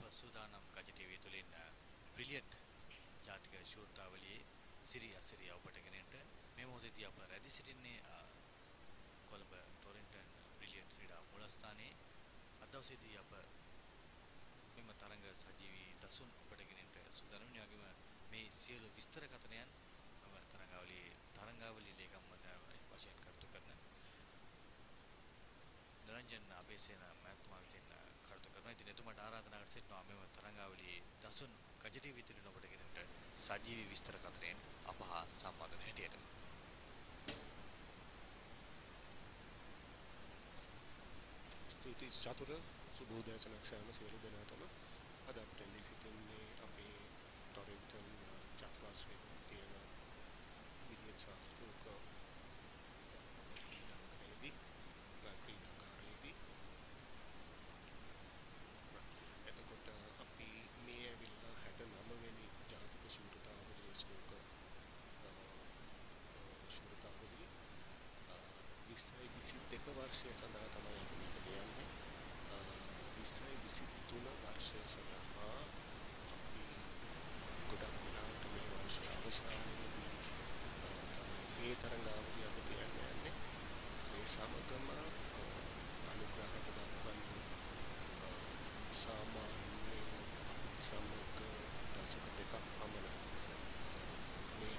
සූදානම් කජ ටීවී තුලින් බ්‍රිලියන්ට් ජාතික ශූරතාවලියේ සිරි අසිරිය ඔබට ගෙනෙන්න මේ මොහොතේදී අප රැඳී සිටින්නේ කොළඹ ටොරන්ටන් බ්‍රිලියන්ට් ක්‍රීඩා මූලස්ථානයේ. අද දවසේදී අප මෙම තරඟ සජීවී දසුන් ඔබට ගෙනෙන්න සූදානම් වෙනවා. මේ සියලු විස්තර කතනයන් මම තරඟාවලියේ ලේකම් වශයෙන් කටයුතු කරන නිරංජන් අබේසේන මහත්මයා විසින් කටයුතු කරනවා. ඉතින් එතුමාට ආරාධනා කර සිටිනවා මෙම තරඟාවලියේ දසුන් කජ ටීවී තුලින් ඔබට ගෙනෙන්න සජීවී විස්තර කතරෙන් අප හා සම්බන්ධ හැටියට. ස්තුතියි චතුර සුබෝදෑසනක් සෑම සියලු දෙනාටම. අද අපිට එළි සිටින්නේ අපේ ටොරන්ටන් චතුරාශ්‍රයේ තියෙන බිලියන්ඩ් ස්නූක ක්‍රීඩාංගණයේදී ක්‍රීඩාංගණයේදී එතකොට අපි මේ ඇවිල්ලා 69 වෙනි ජාතික ශූරතාවලියේ ස්නූක ශූරතාවලිය 2022 වර්ෂය සඳහා තමයි අපි මේක දෙන්නේ. 2023 වර්ෂය සඳහා අපි ගොඩක් වෙලාවට මේ වර්ෂයේ අවසානයේදී තමයි ඒ තරඟාවලිය අපි දෙන්නේ. ඒ සමගම අනුග්‍රහක දක්වන සාමාන්‍යයෙන් අපිත් සමග දශක දෙකක් පමණ මේ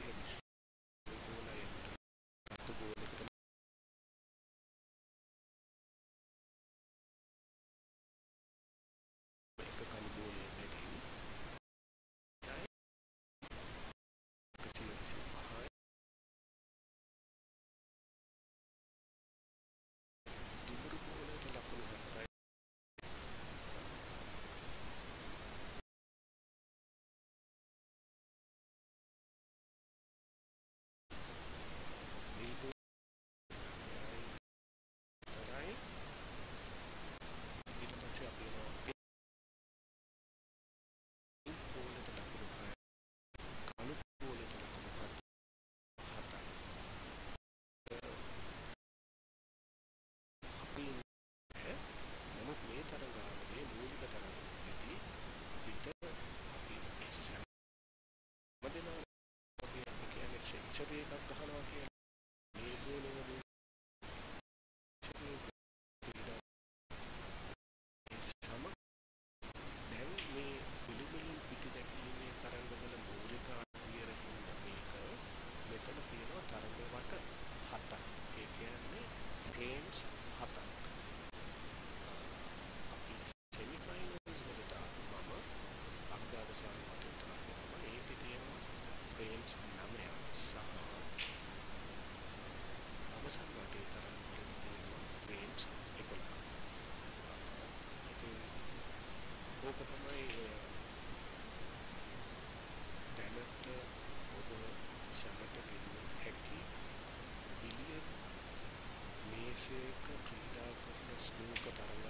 120 ගෝලයකට රතු ගෝලයකට එක කළු ගෝලය බැගින් 125යි දුඹුරු ගෝලයට ලකුණු 4යි නිල් ගෝලයයි 4යි ඊට පස්සේ අපි යනවා පින්ක් ගෝලයට ලකුණු 6යි කළු ගෝලයට ලකුණු 7යි අපි නමුත් මේ තරඟාවලියේ මූලික තරඟයේදී අපිට අපි හැමදෙනාම අපි කියන්නේ සෙන්චරි එකක් ගහනවා කියන්නේ මේ ගෝලවලින් සම දැන් මේ පිළිවෙලින් පිටි දැකීමේ තරඟවල මූලික අධ්‍යයනය හින්දා මේක මෙතන තියෙනවා තරඟ වට 7ක්. ඒ කියන්නේ ෆ්‍රේම්ස් 7ක්. අපි සෙමි ෆයිනල්ස් වලට ආවම අර්ධවසාන වටේට ආවම ඒකේ තියෙනවා ෆ්‍රේම්ස් 9ක් සහ අවසන් වටේ තරඟවලදී තියෙනවා ෆ්‍රේම්ස් 11ක්. ඉතින් ඕක තමයි දැනට ඔබ සමට ගෙන්න හැකි බිලියන් මේසයක ක්‍රීඩා කරන ස්නූක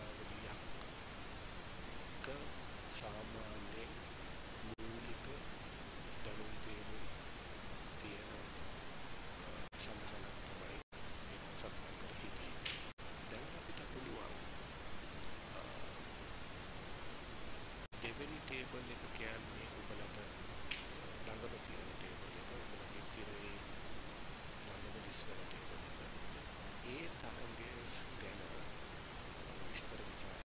තරඟාවලියක් සාමාන්‍යයෙන් මූලික දැනුම් තේරුම් තියෙන සඳහනක් තමයි මේවා සඳහන් කර හිටියේ. දැන් අපිට පුළුවන් දෙවෙනි ටේබල් එක කියන්නේ ඔබලට ළඟම තියෙන ටේබල් එක ඔබලගේ තිරේ ළඟම දිස්වන ටේබල් එක. ඒ තරඟය ගැන විස්තර විචාර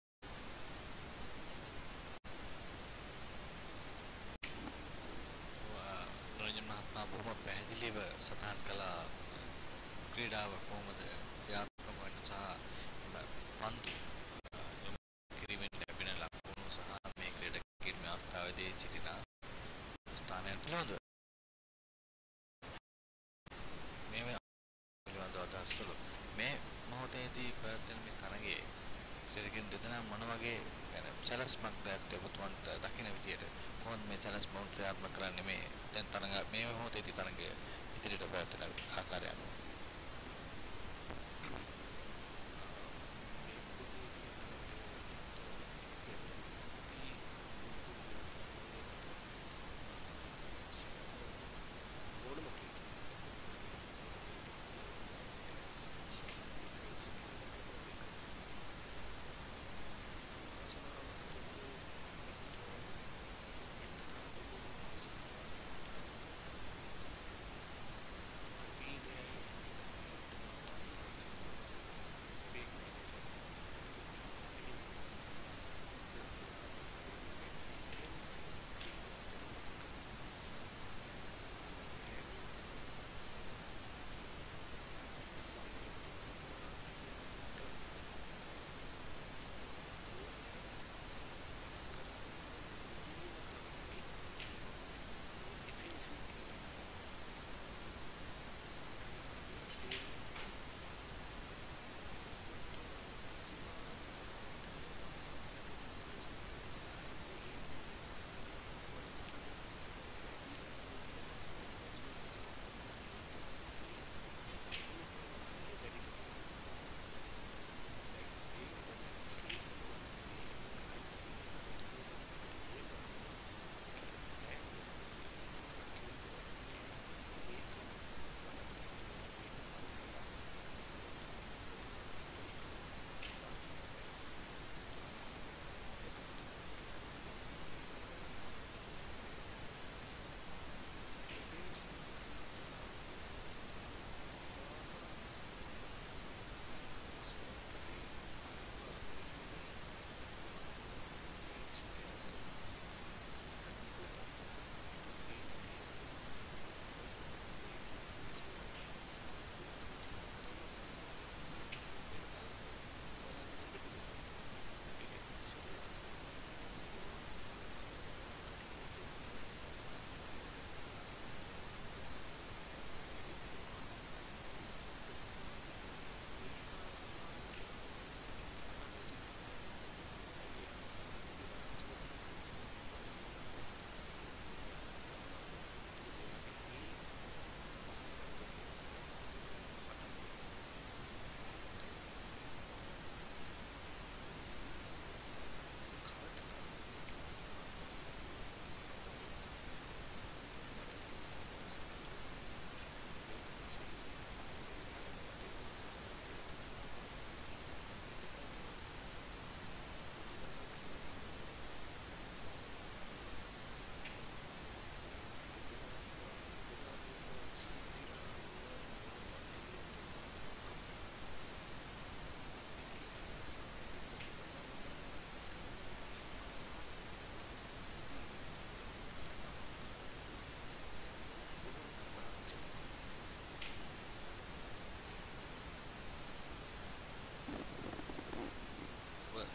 රංජන් මහත්මයා බොහොම පැහැදිලිව සටහන් කළා ක්‍රීඩාව කොහොමද ක්‍රියාත්මක වෙන්නේ සහ පන්දු කිරීමෙන් ලැබෙන ලකුණු සහ මේ ක්‍රීඩකයන් මේ අවස්ථාවේදී සිටින ස්ථානයන් පිළිබඳව මේ පිළිබඳව අදහස් කළොත් මේ මොහොතේදී පැවැත්වෙන මේ තරගයේ ක්‍රීඩකයන් දෙදෙනා මොන වගේ සැලැස්මක්ද ඇත්තේ ඔබතුමන්ට දකින විදියට කොහොමද මේ සැලැස්ම ක්‍රියාත්මක කරන්නේ මේ දැන් තරග මේ මොහොතේදී තරගය ඉදිරියට පැවැත්වෙන ආකාරය අනුව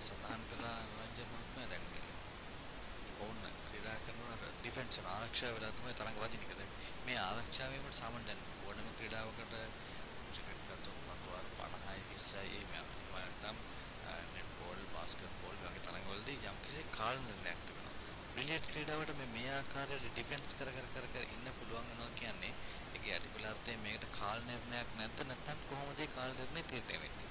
සඳහන් කළා රංජන් මහත්මයා දැන් මේ ඔවුන් ක්‍රීඩා කරනවා ඩිෆෙන්ස් කරන ආරක්ෂා වෙලා තමයි තරඟ වදින එක. දැන් මේ ආරක්ෂා වීමට සාමාන්‍ය දැන් ඕනම ක්‍රීඩාවකට ක්‍රිකට් ගත්තොත් මතුවර 50යි 20යි මේ නැත්නම් නෙට් බෝල් බාස්කට් බෝල් වගේ තරඟවලදී යම්කිසි කාල නිර්ණයක් තිබෙනවා. බ්‍රිලියන්ට් ක්‍රීඩාවට මේ ආකාරයට ඩිෆෙන්ස් කර ඉන්න පුළුවන් වෙනවා කියන්නේ ඒකේ අටිපලාර්ථයෙන් මේකට කාල නිර්ණයක් නැත්නම් කොහොමද ඒ කාල නිර්ණය තීරණය වෙන්නේ?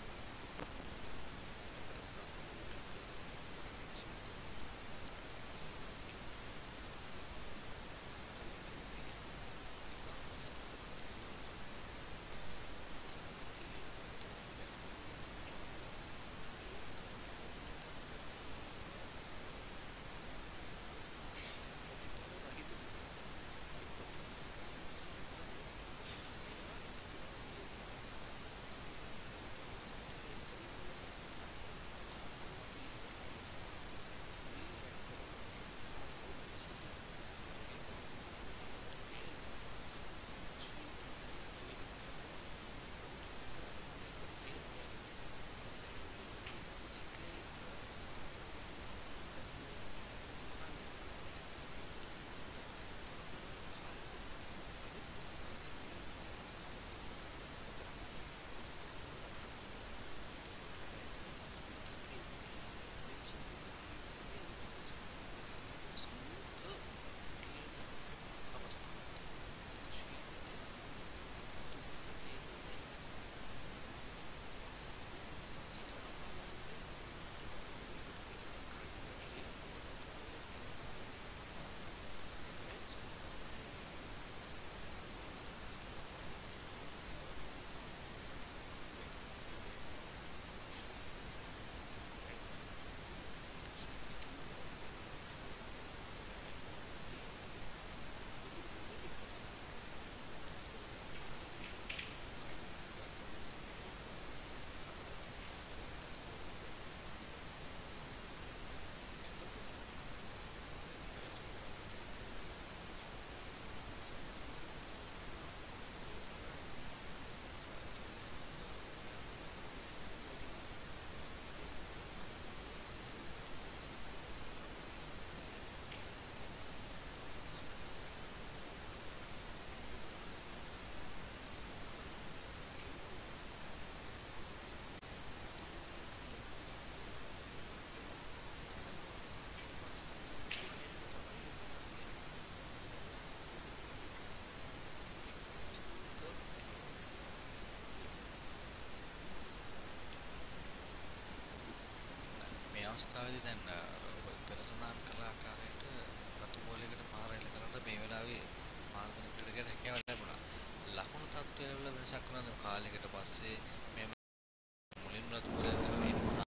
අවස්ථාවේදී දැන් පෙර සඳහන් කළ ආකාරයට රතු බෝලයකට පාර එල්ල කරනකොට මේ වෙලාවේ මාර්ගන ක්‍රීඩකයට හැකියාව ලැබුණා. ලකුණු තත්ත්වය වල වෙනසක් වුණාද කාලයකට පස්සේ මේ මුලින්ම රතු බෝලය තමයි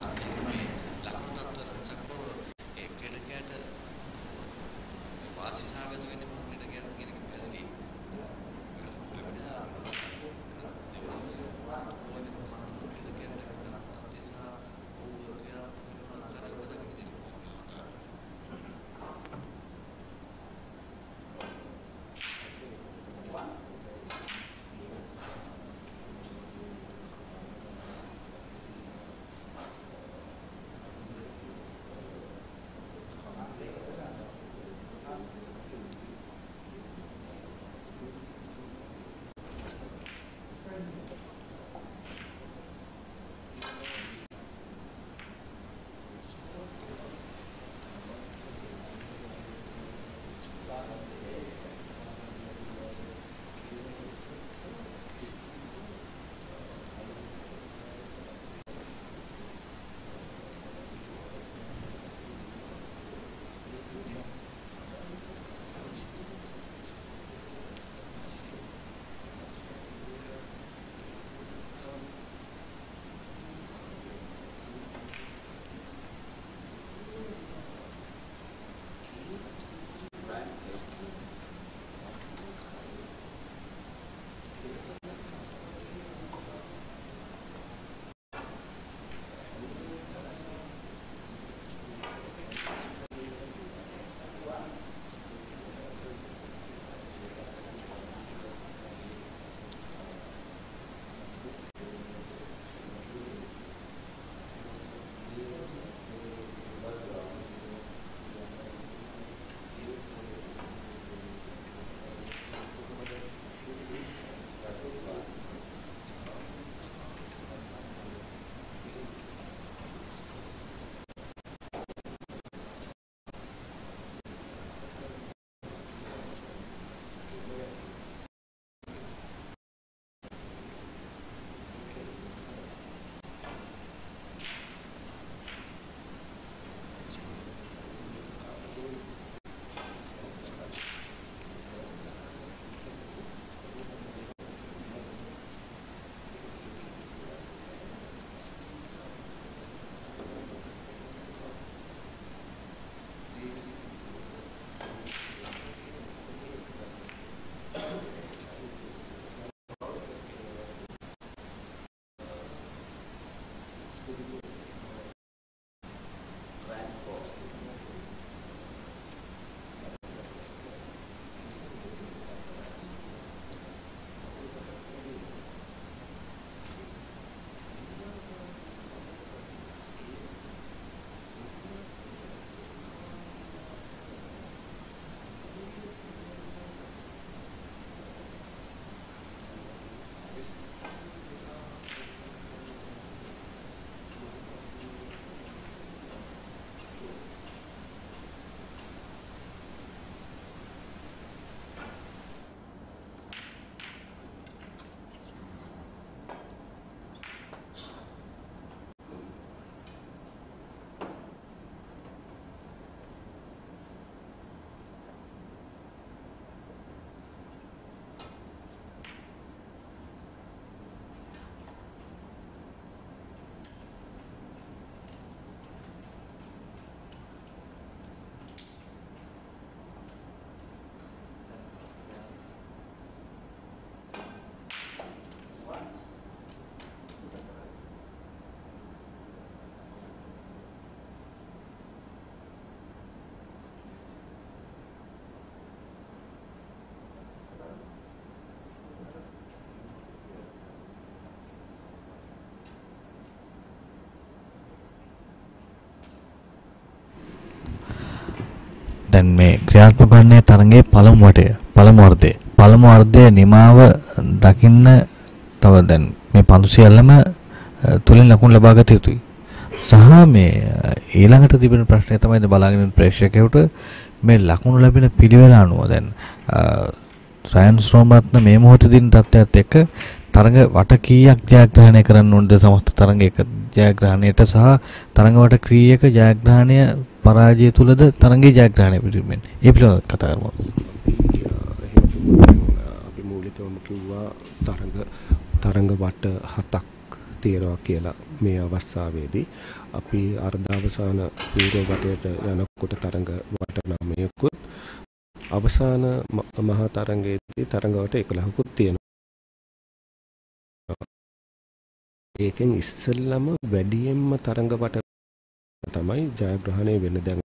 මේ ලකුණු තත්ත්වය වෙනසක් ඒ ක්‍රීඩකයට වාසි සහගත වෙන්නේ මොන ක්‍රීඩකයන්ද කියන එක පැහැදිලි. දැන් මේ ක්‍රියාත්මක වන්නේ තරංගයේ පළමු වර්ධය නිමාව දකින්න තව දැන් මේ පන්දු සියල්ලම තුලින් ලකුණු ලබා ගත යුතුයි. සහ මේ ඊළඟට තිබෙන ප්‍රශ්නය තමයි දැන් බලාගෙන ඉන්න ප්‍රේක්ෂකයෙකුට මේ ලකුණු ලැබෙන පිළිවෙල අනුව දැන් රයන් ශ්‍රෝමරත්න මේ මොහොතේ දින තත්ත්වයට එක්ක තරංග වට කීයක් ජයග්‍රහණය කරන්න ඕනද සමස්ත තරංගයක ජයග්‍රහණයට සහ තරංග වට ක්‍රියයක ජයග්‍රහණය පරාජය තුලද තරංගයේ ජයග්‍රහණය පිළිබඳ ඒ පිළිබඳව කතා කරමු. අපි මූලිකවම කිව්වා තරංග වට 7ක් තියෙනවා කියලා මේ අවස්ථාවේදී අපි අර්ධාවසාන පූර්ව වටයට යනකොට තරංග වට 9කුත් අවසාන මහා තරංගයේදී තරංග වට 11කුත් තියෙනවා. ඒකෙන් ඉස්සෙල්ලම වැඩියෙන්ම තරංග වට තමයි ජයග්‍රහණය වෙන්න. දැන්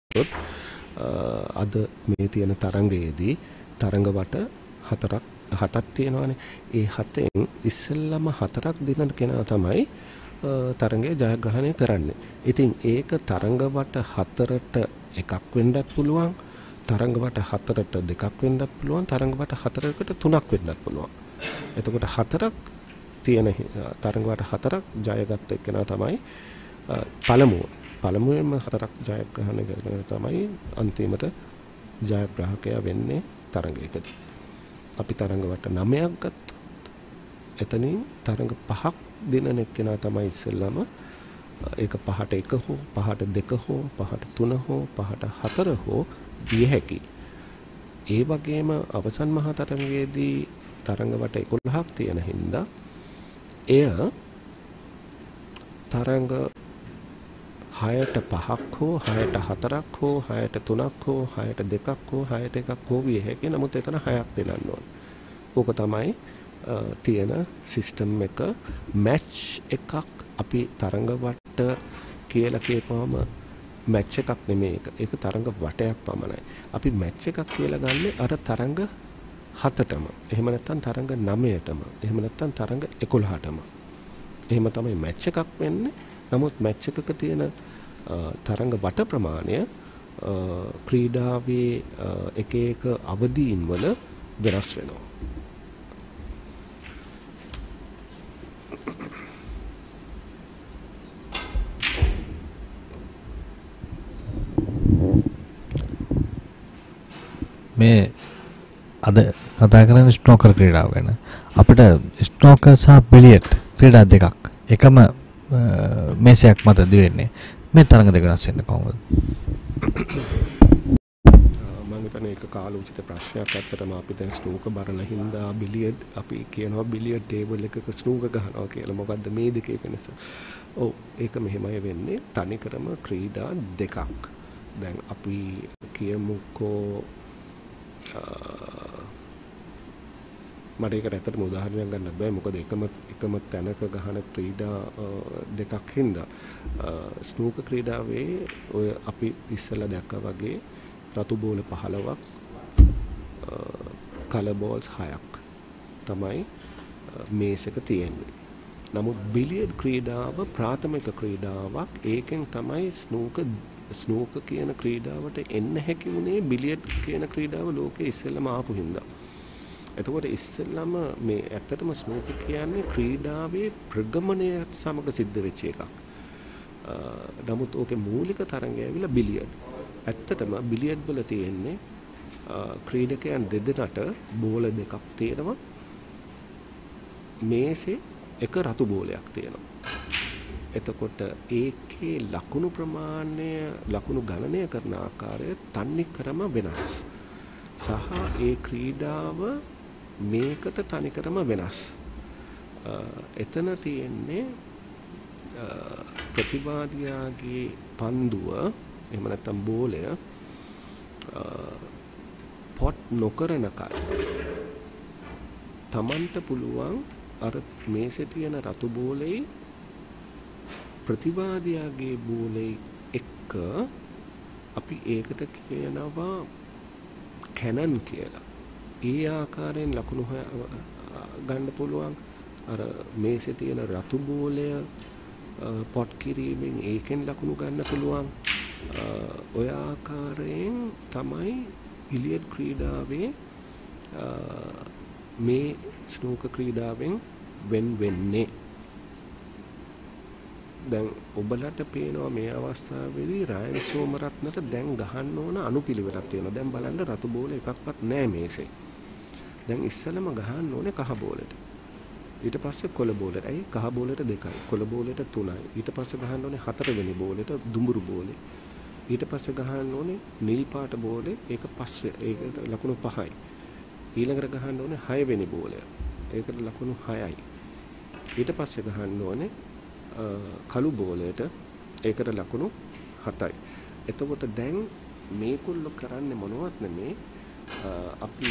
අද මේ තියෙන තරංගයේදී තරංග වට 7ක් තියෙනවානේ. ඒ 7න් ඉස්සෙල්ලම 4ක් දිනන කෙනා තමයි තරංගය ජයග්‍රහණය කරන්නේ. ඉතින් ඒක තරංග වට 4ට එකක් වෙන්නත් පුළුවන්, තරංග වට 4ට දෙකක් වෙන්නත් පුළුවන්, තරංග වට 4කට 3ක් වෙන්නත් පුළුවන්. එතකොට 4ක් තියෙන තරංග වට 4ක් ජයගත්ත කෙනා තමයි පළමුවෙන්ම 4ක් ජයග්‍රහණය කරන තමයි අන්තිමට ජයග්‍රාහකයා වෙන්නේ තරංගයකදී. අපි තරංග වට 9ක් ගත්තොත් එතනින් තරංග 5ක් දිනන එක්කෙනා තමයි ඉස්සෙල්ලාම ඒක 5ට 1 හෝ 5ට 2 හෝ 5ට 3 හෝ 5ට 4 හෝ විය හැකි. ඒ වගේම අවසන් මහා තරංගයේදී තරංග වට 11ක් තියෙන හින්දා එය තරංග 6ට 5ක් හෝ 6ට 4ක් හෝ 6ට 3ක් හෝ 6ට 2ක් හෝ 6ට 1ක් හෝ විය හැකියි. නමුත් එතන 6ක් දෙන්න ඕන. ඕක තමයි තියෙන සිස්ටම් එක. මැච් එකක් අපි තරංග වට කියලා කියපුවම මැච් එකක් නෙමෙයි ඒක. ඒක තරංග වටයක් පමණයි. අපි මැච් එකක් කියලා ගන්නෙ අර තරංග 7ටම. එහෙම නැත්නම් තරංග 9ටම. එහෙම නැත්නම් තරංග 11ටම. එහෙම තමයි මැච් එකක් වෙන්නේ. නමුත් මැච් එකක තියෙන තරංග වට ප්‍රමාණය ක්‍රීඩාවේ එක එක අවදීන් වල වෙනස් වෙනවා. මේ අද කතා කරන්නේ ස්නෝකර් ක්‍රීඩාව ගැන. අපිට ස්නෝකර් සහ බිලියඩ් ක්‍රීඩා දෙකක් එකම මේසයක් මත දිවෙන්නේ. මේ තරඟ දෙක වෙනස් වෙන්නේ කොහොමද? මම හිතන්නේ ඒක කාලෝචිත ප්‍රශ්නයක්. ඇත්තටම අපි දැන් ස්නූකර් බලන හින්දා බිලියඩ් අපි කියනවා බිලියඩ් ටේබල් එකක ස්නූකර් ගහනවා කියලා. මොකද්ද මේ දෙකේ වෙනස? ඔව් ඒක මෙහෙමයි වෙන්නේ. තනිකරම ක්‍රීඩා දෙකක්. දැන් අපි කියමුකෝ මට ඒකට ඇත්තටම උදාහරණයක් ගන්නත් බෑ මොකද එකම තැනක ගහන ක්‍රීඩා දෙකක් හින්දා ස්නූකර් ක්‍රීඩාවේ ඔය අපි ඉස්සෙල්ලා දැක්කා වගේ රතු බෝල 15ක් කලර් බෝල්ස් 6ක් තමයි මේසෙක තියෙන්නේ. නමුත් බිලියඩ් ක්‍රීඩාව ප්‍රාථමික ක්‍රීඩාවක්. ඒකෙන් තමයි ස්නූකර් කියන ක්‍රීඩාවට එන්න හැකි වුණේ බිලියඩ් කියන ක්‍රීඩාව ලෝකේ ඉස්සෙල්ලම ආපු හින්දා. එතකොට ඉස්සෙල්ලම මේ ඇත්තටම ස්නූකර් කියන්නේ ක්‍රීඩාවේ ප්‍රගමනයත් සමග සිද්ධ වෙච්ච එකක්. නමුත් ඕකේ මූලික තරඟය ඇවිල්ලා බිලියඩ්. ඇත්තටම බිලියඩ් වල තියෙන්නේ ක්‍රීඩකයන් දෙදෙනාට බෝල දෙකක් තියෙනවා. මේසේ එක රතු බෝලයක් තියෙනවා. එතකොට ඒකේ ලකුණු ප්‍රමාණය ලකුණු ගණනය කරන ආකාරය තන්නේ ක්‍රම වෙනස්. සහ ඒ ක්‍රීඩාව මේකට තනිකරම වෙනස්. එතන තියෙන්නේ ප්‍රතිවාදියාගේ පන්දුව එහෙම නැත්නම් බෝලය පොට් නොකරන කල් තමන්ට පුළුවන් අර මේසේ තියෙන රතු බෝලේ ප්‍රතිවාදියාගේ බෝලේ එක්ක අපි ඒකට කියනවා කැනන් කියලා. ඒ ආකාරයෙන් ලකුණු ගන්න පුළුවන්. අර මේසේ තියෙන රතු බෝලය පොට් කිරීමෙන් ඒකෙන් ලකුණු ගන්න පුළුවන්. ඔය ආකාරයෙන් තමයි බිලියඩ් ක්‍රීඩාවේ මේ ස්නූකර් ක්‍රීඩාවෙන් වෙන් වෙන්නේ. දැන් ඔබලට පේනවා මේ අවස්ථාවේදී රයන් සෝමරත්නට දැන් ගහන්න ඕන අනුපිළිවෙලක් තියෙනවා. දැන් බලන්න රතු බෝල එකක්වත් නැහැ මේසේ. දැන් ඉස්සෙල්ලම ගහන්න ඕනේ කහ බෝලෙට. ඊට පස්සේ කොළ බෝලෙට. ඇයි කහ බෝලෙට 2යි, කොළ බෝලෙට 3යි. ඊට පස්සේ ගහන්න ඕනේ 4 වෙනි බෝලෙට දුඹුරු බෝලේ. ඊට පස්සේ ගහන්න ඕනේ නිල් පාට බෝලේ. ඒක 5 ඒකට ලකුණු 5යි. ඊළඟට ගහන්න ඕනේ 6 වෙනි බෝලය. ඒකට ලකුණු 6යි. ඊට පස්සේ ගහන්න ඕනේ කළු බෝලයට. ඒකට ලකුණු 7යි. එතකොට දැන් මේගොල්ලෝ කරන්නේ මොනවත් නෙමේ අපි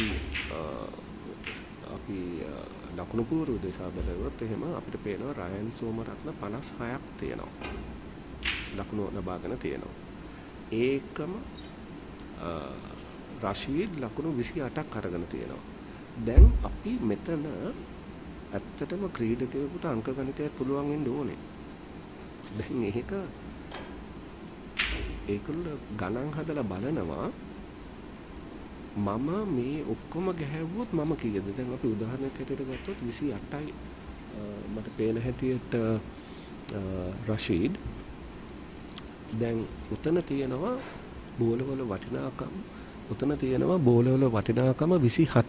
ලකුණු පුවරු දෙසා බලුවොත් එහෙම අපිට පේනවා රයන් සෝමරත්න 56ක් තියෙනවා. ලකුණු ලබාගෙන තියෙනවා. ඒකම රෂීඩ් ලකුණු 28ක් අරගෙන තියෙනවා. දැන් අපි මෙතන ඇත්තටම ක්‍රීඩකයෙකුට අංක ගණිතයක් පුළුවන් වෙන්න ඕනේ. දැන් ඒකවල ගණන් හදලා බලනවා මම මේ ඔක්කොම ගැහැව්වොත් මම කීයද? දැන් අපි උදාහරණයක් හැටියට ගත්තොත් 28යි මට පේන හැටියට රෂීඩ්. දැන් උතන තියෙනවා බෝලවල වටිනාකම. උතන තියෙනවා බෝලවල වටිනාකම 27ක්.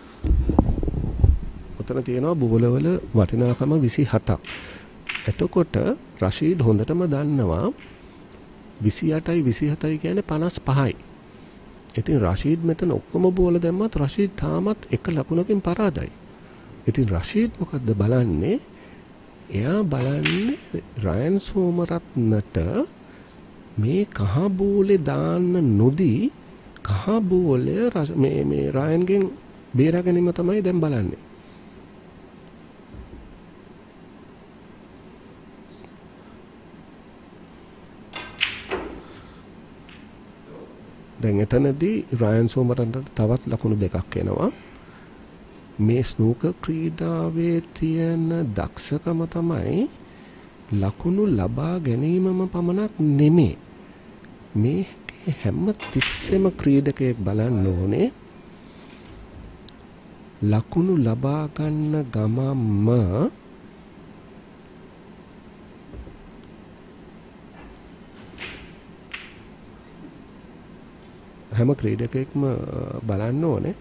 උතන තියෙනවා බෝලවල වටිනාකම 27ක්. එතකොට රෂීඩ් හොඳටම දන්නවා 28යි 27යි කියන්නේ 55යි. ඉතින් රෂීඩ් මෙතන ඔක්කොම බෝල දැම්මත් රෂීඩ් තාමත් එක ලකුණකින් පරාදයි. ඉතින් රෂීඩ් මොකද්ද බලන්නේ? එයා බලන්නේ රයන් සෝමරත්නට මේ කහ බෝලේ දාන්න නොදී කහ බෝලය මේ රයන්ගෙන් බේරා ගැනීම තමයි දැන් බලන්නේ. දැන් එතනදී රයන් සෝමරත්නට තවත් ලකුණු දෙකක් එනවා. මේ ස්නූකර් ක්‍රීඩාවේ තියෙන දක්ෂකම තමයි ලකුණු ලබා ගැනීමම පමණක් නෙමේ. මේ හැම තිස්සෙම ක්‍රීඩකයෙක් බලන්න ඕනේ ලකුණු ලබා ගන්න ගමම්ම හැම ක්‍රීඩකයෙක්ම බලන්න ඕනේ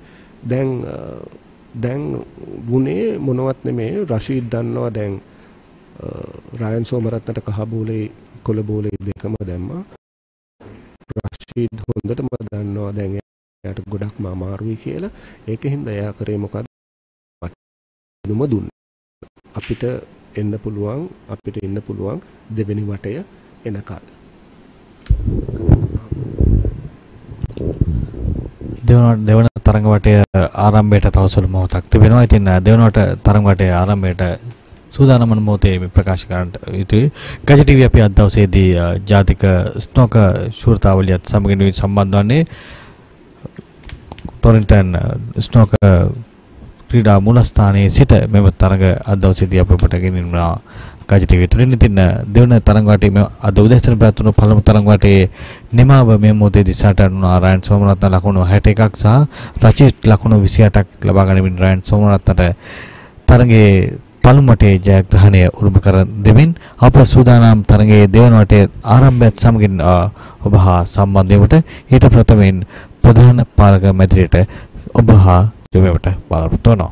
දැන් ගුණේ මොනවත් නෙමේ. රෂීඩ් දන්නවා දැන් රයන් සෝමරත්නට කහ බෝලේ කොළ බෝලේ දෙකම දැම්මා. රෂීඩ් හොඳටම දන්නවා දැන් එයාට ගොඩක්ම අමාරුයි කියලා. ඒකෙන්ද එයා කරේ මොකද? දුම දුන්න. අපිට ඉන්න පුළුවන් දෙවෙනි වටය එනකල්. දෙවන තරග තරඟ වටය ආරම්භයට තව සුළු මොහොතක් තිබෙනවා. ඉතින් දෙවනුවට තරඟ වටේ ආරම්භයට සූදානම් වන මොහොතේ මේ ප්‍රකාශ කරන්නට යුතුයි. ගජ ටීවී අපි අද දවසේදී ජාතික ස්නෝක ශූරතාවලියත් සමගින් සම්බන්ධ වන්නේ ටොරින්ටන් ස්නෝක ක්‍රීඩා මූලස්ථානයේ සිට මෙම තරඟ අද දවසේදී අප ඔබට ගෙනෙනවා ගජ ටීවී තුලින්. ඉතින් දෙවන තරඟ වටේ මේ අද උදෑසන පැවැත්වුණු පළමු තරඟ වටේ නිමාව මේ මොහොතේදී සටහන් වුණා. රයන් සෝමරත්න ලකුණු 61ක් සහ රචිත් ලකුණු 28ක් ලබා ගනිමින් රයන් සෝමරත්නට තරඟයේ පළමු වටේ ජයග්‍රහණය උරුම කර දෙමින් අප සූදානම් තරඟයේ දෙවන වටේ ආරම්භයත් සමගින් ඔබ හා සම්බන්ධ වීමට ඊට ප්‍රථමයෙන් ප්‍රධාන පාලක මැදිරියට ඔබ හා යොමු වීමට බලාපොරොත්තු වෙනවා.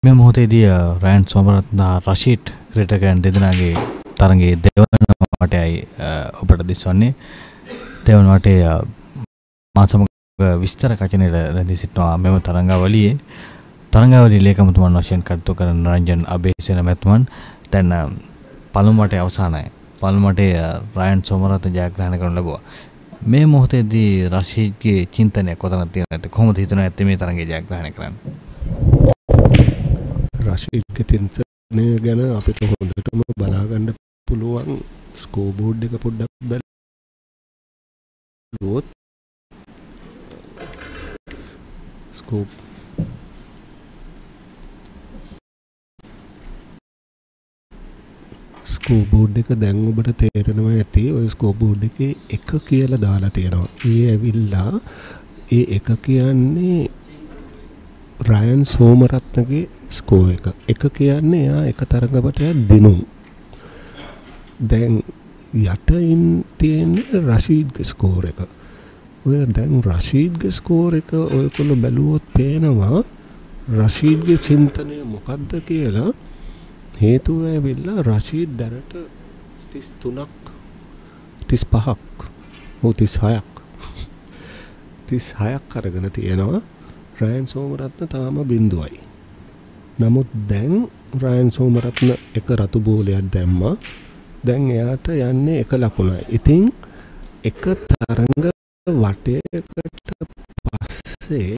මේ මොහොතේදී රයන් සෝමරත්න රෂීඩ් ක්‍රීඩකයන් දෙදෙනාගේ තරගයේ දෙවන වටයයි ඔබට දිස්වන්නේ. දෙවන වටේ මා සමග විස්තර කචනයට රැඳී සිටිනවා මෙම තරඟාවලියේ ලේකම්තුමන් වශයෙන් කටයුතු කරන රංජන් අබේසේන මැතිතුමන්. දැන් පළමු වටේ අවසానයි. පළමු වටේ රයන් සෝමරත්න ජයග්‍රහණය කරනු ලැබුවා. මේ මොහොතේදී රෂීඩ්ගේ චින්තනය කොතනද තියෙනවද? කොහොමද හිතනවා ඇත්තේ මේ තරඟය ජයග්‍රහණය කරන්න? රෂීඩ්ගේ චින්තනය ගැන අපිට හොඳටම බලා ගන්න පුළුවන් ස්කෝර් බෝඩ් එක පොඩ්ඩක් බලුවොත් ස්කෝර් බෝඩ් එක දැන් ඔබට තේරෙනවා ඇති. ඔය ස්කෝර් බෝඩ් එකේ 1 කියලා දාලා තියෙනවා. ඒ ඇවිල්ලා ඒ 1 කියන්නේ රයන් සෝමරත්නගේ ස්කෝර් එක. 1 කියන්නේ එයා එක තරඟවටයක් දිනුම්. දැන් යටින් තියෙන්නේ රෂීඩ්ගේ ස්කෝර් එක. ඔය දැන් රෂීඩ්ගේ ස්කෝර් එක ඔයකොල්ලෝ බැලුවොත් පේනවා රෂීඩ්ගේ චින්තනය මොකද්ද කියලා. හේතුව ඇවිල්ලා රෂීඩ් දැනට 33ක් 35ක් 36ක් අරගෙන තියෙනවා. රයන් සෝමරත්න තාම බිඳුවයි. නමුත් දැන් රයන් සෝමරත්න එක රතු බෝලයක් දැම්මා. දැන් එයාට යන්නේ 1 ලකුණයි. ඉතින් එක තරඟ වටයකට පස්සේ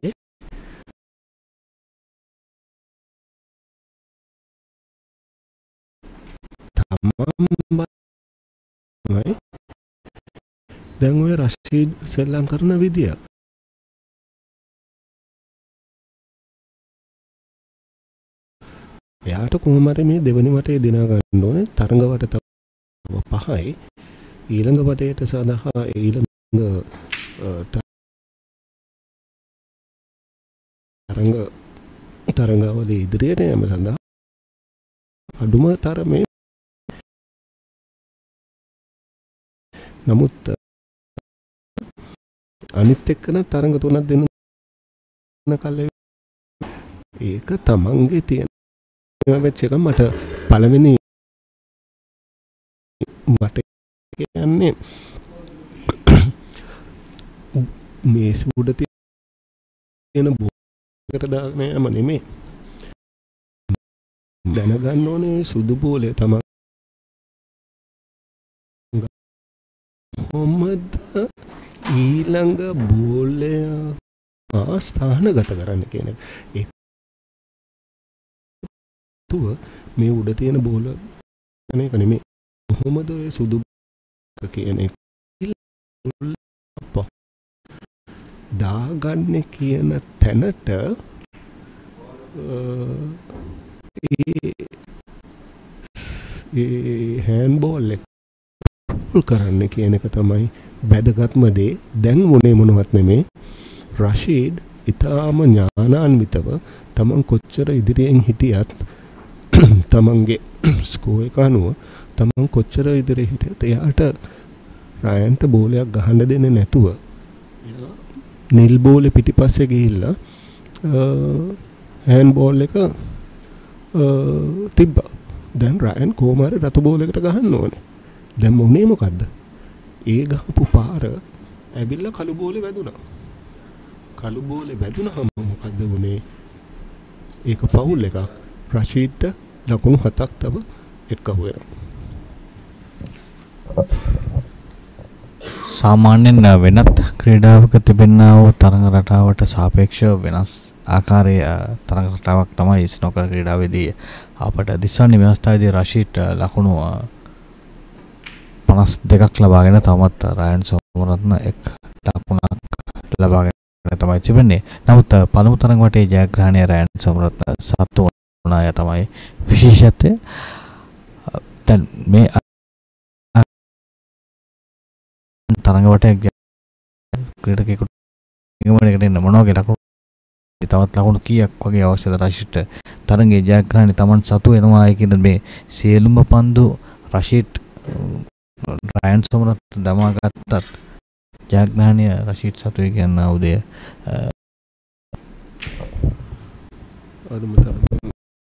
තමයි දැන් ඔය රෂීඩ් සෙල්ලම් කරන විදිය. එයාට කොහොම හරි මේ දෙවෙනි වටේ දිනා ගන්න ඕනේ. තරඟ වට තව 5යි. ඊළඟ වටේට සඳහා ඊළඟ තරඟවල ඉදිරියට යෑම සඳහා අඩුම තරමේ. නමුත් අනිත් එක්කන තරඟ 3ක් දෙන්න කල ඒක තමන්ගේ තියෙන වෙච්ච එක. මට පළවෙනි වටේ කියන්නේ මේස උඩ තියෙන බෝලයකට දාගෙන යම නෙමෙයි. දැනගන්න ඕනේ සුදු බෝලේ තමයි කොහොමද ඊළඟ බෝලය ස්ථානගත කරන්න කියන එක. ඒතුව මේ උඩ තියෙන බෝල එක නෙමෙයි. කොහොමද ඔය සුදු කියන එක දාගන්නේ කියන තැනට ඒ හෑන්ඩ් බෝල් එක කරන්න කියන එක තමයි වැදගත්ම දේ. දැන් මොනේ මොනවත් නෙමේ. රෂීඩ් ඊටාම ඥානාන්විතව තමන් කොච්චර ඉදිරියෙන් හිටියත් තමන්ගේ ස්කෝර් එක අනුව තමන් කොච්චර ඉදිරියේ හිටියත් එයාට රයන්ට බෝලයක් ගහන්න දෙන්නේ නැතුව නිල් බෝලේ පිටිපස්සේ ගිහිල්ලා හෑන්ඩ් බෝල් එක තිබ්බා. දැන් රයන් කොහොම හරි රතු බෝලයකට ගහන්න ඕනේ. දැන් මොනේ මොකද්ද? ඒ ගහපු පාර ඇවිල්ලා කළු බෝලේ වැදුනා. කළු බෝලේ වැදුනහම මොකද්ද වුනේ? ඒක ෆවුල් එකක්. රෂීඩ්ට ලකුණු 7ක් තව එක්කහුව වෙනවා. සාමාන්‍යයෙන් වෙනත් ක්‍රීඩාවක තිබෙනා වූ තරඟ රටාවට සාපේක්ෂව වෙනස් ආකාරයේ තරඟ රටාවක් තමයි ස්නෝකර් ක්‍රීඩාවේදී අපට දිස්වන්නේ. මේ අවස්ථාවේදී රෂීඩ් ලකුණු 52ක් ලබාගෙන තමත් රයන් සෝමරත්න එක් ලකුණක් ලබාගෙන තමයි තිබෙන්නේ. නමුත් පළමු තරඟ වටේ ජයග්‍රහණය රයන් සෝමරත්න සතු වුණාය තමයි විශේෂත්වය. දැන් මේ තරඟ වටේ ක්‍රීඩකයෙකුට නිගමනයකට එන්න මොනවා වගේ ලකුණු තවත් ලකුණු කීයක් වගේ අවශ්‍යද රෂීඩ්ට තරඟයේ ජයග්‍රහණය තමන් සතු වෙනවායි කියන මේ සියලුම පන්දු රෂීඩ් රයන් සෝමරත්න දමා ගත්තත් ජයග්‍රහණය රෂීඩ් සතුයි කියන උදය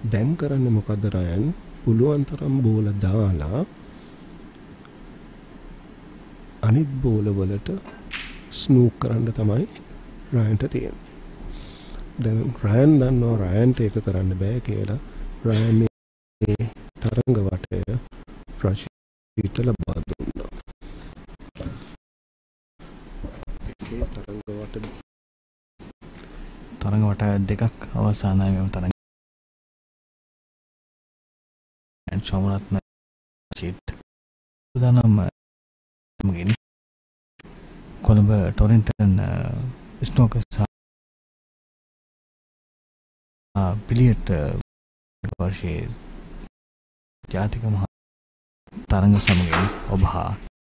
දැන් කරන්නේ මොකද්ද රයන්? පුළුවන් තරම් බෝල දාලා අනිත් බෝල වලට ස්නූක් කරන්න තමයි රයන්ට තියෙන්නේ. දැන් රයන් දන්නවා රයන්ට ඒක කරන්න බෑ කියලා. රයන් මේ තරංග වටය රෂීට ලබා දුන්නා. එසේ තරංග වට දෙකක් අවසානයේ මෙම තරංග සෝමරත්න චීට් උදානම් මගින් කොළඹ ටොරන්ටන් ස්නෝකර් සහ බිලියට් වර්ෂයේ ජාතික මහා තරංග සමගින් ඔබ හා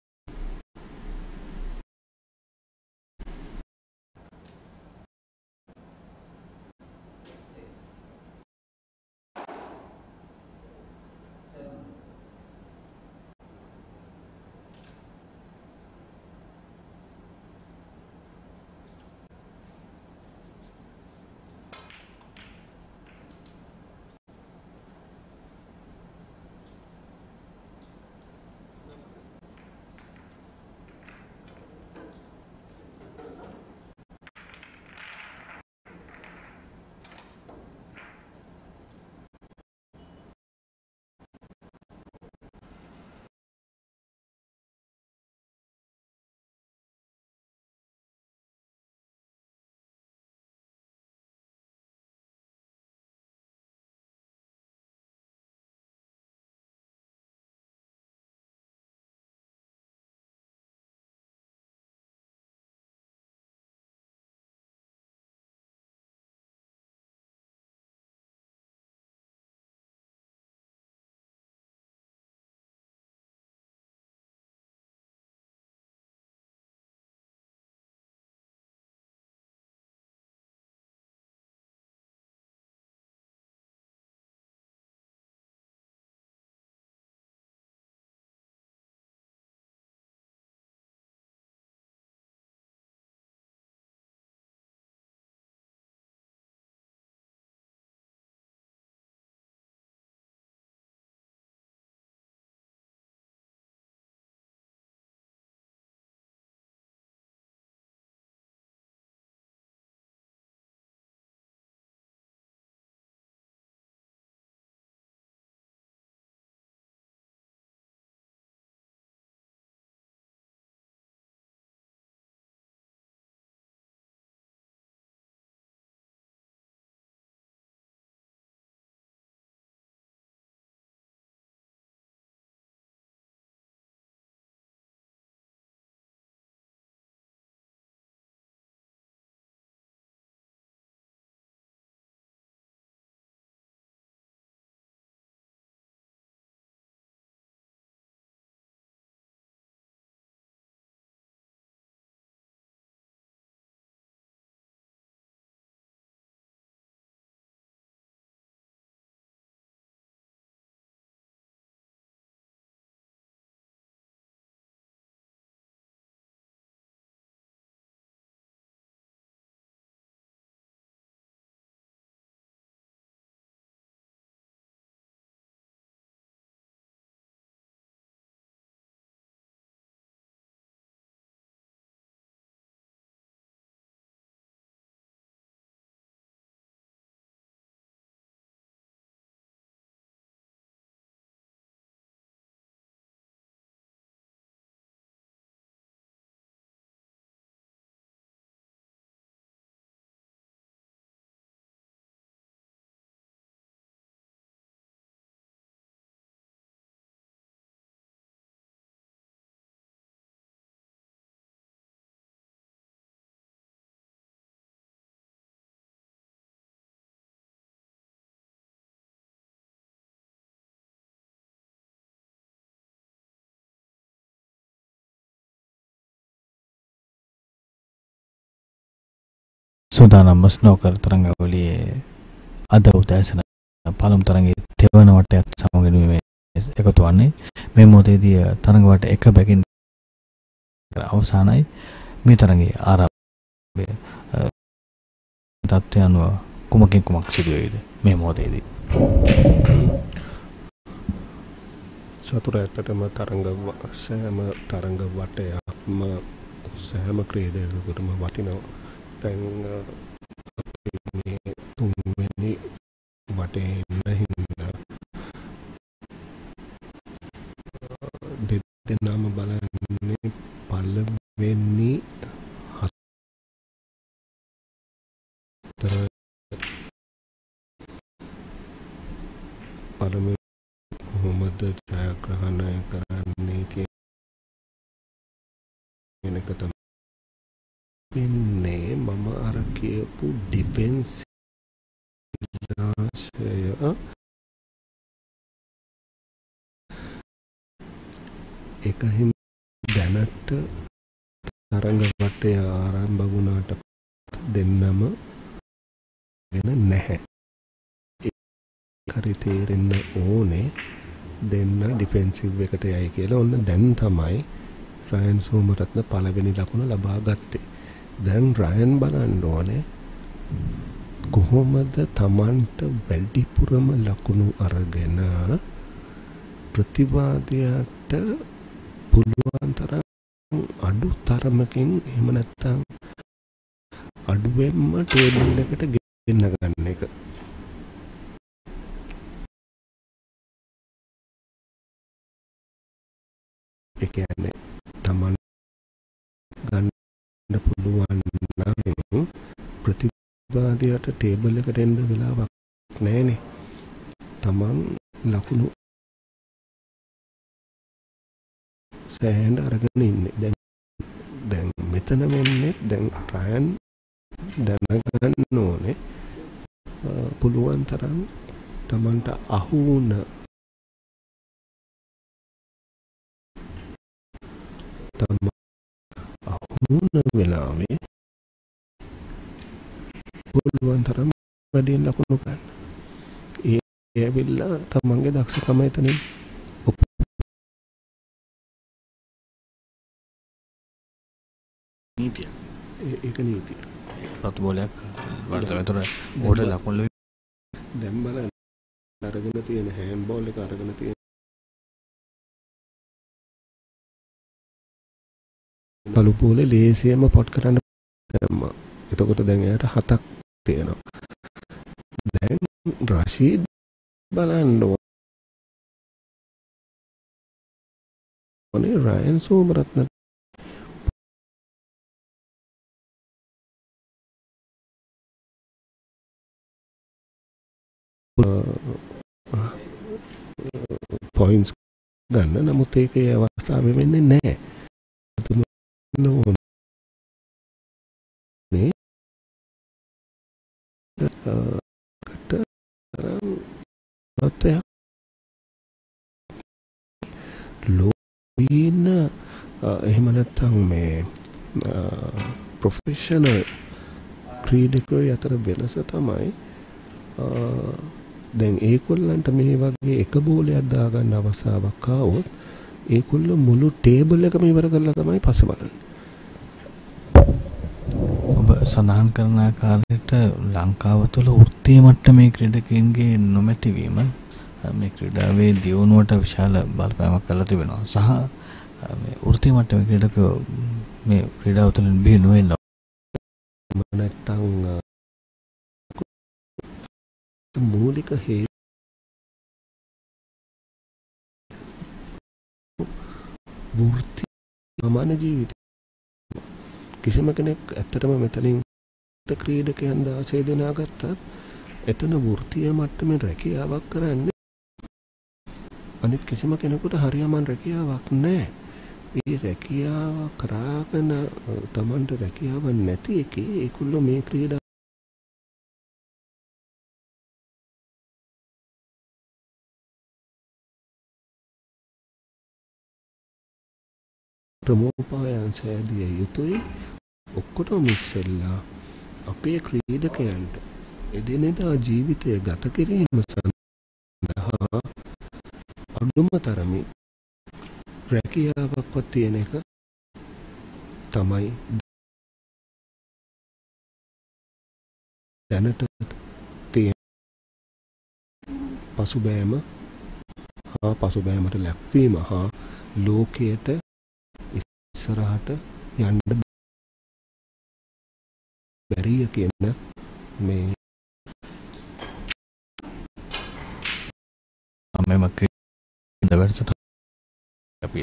සූදානම් ස්නෝකර් තරංගාවලියේ අද උදෑසන පළමු තරඟයේ තෙවන වටයත් සමගින් මේ එකතු වන්නේ. මේ මොහොතේදී තරඟ වට එක බැගින් අවසానයි. මේ තරඟයේ ආරම්භය තත්ත්වය අනුව කුමකින් කුමක් සිදු වේවිද මේ මොහොතේදී? සතුර ඇත්තටම සෑම තරඟ වටයක්ම සෑම ක්‍රීඩකයකටම වටිනවා. දැන් මේ තුන්වෙනි වටේ ඉන්න හින්දා දෙදෙනාම බලන්නේ පළවෙනි හතර පළමුව කොහොමද ජයග්‍රහණය කරන්නේ කියන එක තමයි වෙන්නේ. මම අර කියපු ඩිෆෙන්ස් විනාශය එකහින් දැනට තරඟ වටය ආරම්භ වුණාට දෙන්නම වෙන නැහැ. හරි තේරෙන්න ඕනේ දෙන්න ඩිෆෙන්සිව් එකට යයි කියලා. ඔන්න දැන් තමයි රයන් සෝමරත්න පළවෙනි ලකුණ ලබා ගත්තේ. දැන් රයන් බලන්න ඕනේ කොහොමද Tamanට වැඩිපුරම ලකුණු අරගෙන ප්‍රතිවාදියාට පුළුවන් තරම් අඩු තරමකින් එහෙම නැත්නම් අඩුවෙන්ම ටේබල් එකට ගෙන්න ගන්න එක. ඒ කියන්නේ Taman ගන්න පුළුවන් නම් ප්‍රතිවාදියාට ටේබල් එකට එන්න වෙලාවක් නැහැනේ. Taman ලකුණු සෑහෙන අරගෙන ඉන්නේ. දැන් මෙතන වෙන්නේ දැන් රයන් දැනගන්න ඕනේ පුළුවන් තරම් Tamanට අහු වුණ වෙලාවේ පුළුවන් තරම් වැඩියෙන් ලකුණු ගන්න. ඒ ඇවිල්ලා තමන්ගේ දක්ෂකම එතනින් නීතිය. ඒක නීතිය. රතු බෝලයක් වර්තමතොර බෝඩ ලකුණු දැන් බලන්න අරගෙන තියෙන හෑන්ඩ් බෝල් එක අරගෙන තියෙන බලු පොලේ ලේසියෙන්ම පොට් කරන්න දැම්මා. එතකොට දැන් එයාට 7ක් තියෙනවා. දැන් රෂීද් බලන්න ඕනේ රයන් සෝමරත්න පොයින්ට්ස් ගන්න. නමුත් ඒක ඒ අවස්ථාවේ වෙන්නේ නැහැ. ලෝබීන එහෙම නැත්නම් මේ ප්‍රොෆෙෂනල් ක්‍රීඩකයෝ අතර වෙනස තමයි දැන් ඒගොල්ලන්ට මේ වගේ එක බෝලයක් දාගන්න අවස්ථාවක් ආවොත් ඒගොල්ලෝ මුළු ටේබල් එකම ඉවර කරලා තමයි පස්සේ බලන්නේ. ඔබ සඳහන් කරන ආකාරයට ලංකාව තුළ වෘත්තීය මට්ටමේ ක්‍රීඩකයන්ගේ නොමැතිවීම මේ ක්‍රීඩාවේ දියුණුවට විශාල බලපෑමක් කරලා තිබෙනවා. සහ මේ වෘත්තීය මට්ටමේ ක්‍රීඩකයෝ මේ ක්‍රීඩාව තුළින් බිහි නොවෙන්න නැත්තම් මූලික වෘත්ති සමාන ජීවිතය. කිසිම කෙනෙක් ඇත්තටම මෙතනින් ක්‍රීඩකයන් 16 දෙනා ගත්තත් එතන වෘත්තීය මට්ටමේ රැකියාවක් කරන්නේ අනිත් කිසිම කෙනෙකුට හරියමන් රැකියාවක් නැහැ. ඒ රැකියාව කරාගෙන Tamanට රැකියාවක් නැති එකේ ඒගොල්ලෝ මේ ක්‍රීඩා ප්‍රමෝපායන් සෑදිය යුතුයි. ඔක්කොටම ඉස්සෙල්ලා අපේ ක්‍රීඩකයන්ට එදිනෙදා ජීවිතය ගත කිරීම සඳහා අඩුම තරමින් රැකියාවක්වත් තියෙන එක තමයි දැනට තියෙන පසුබෑම හා පසුබෑමට ලැක්වීම හා ලෝකයට ඉස්සරහට යන්න බැරිය කියන මේ මෙම ක්‍රීඩා වැඩසටහන අපි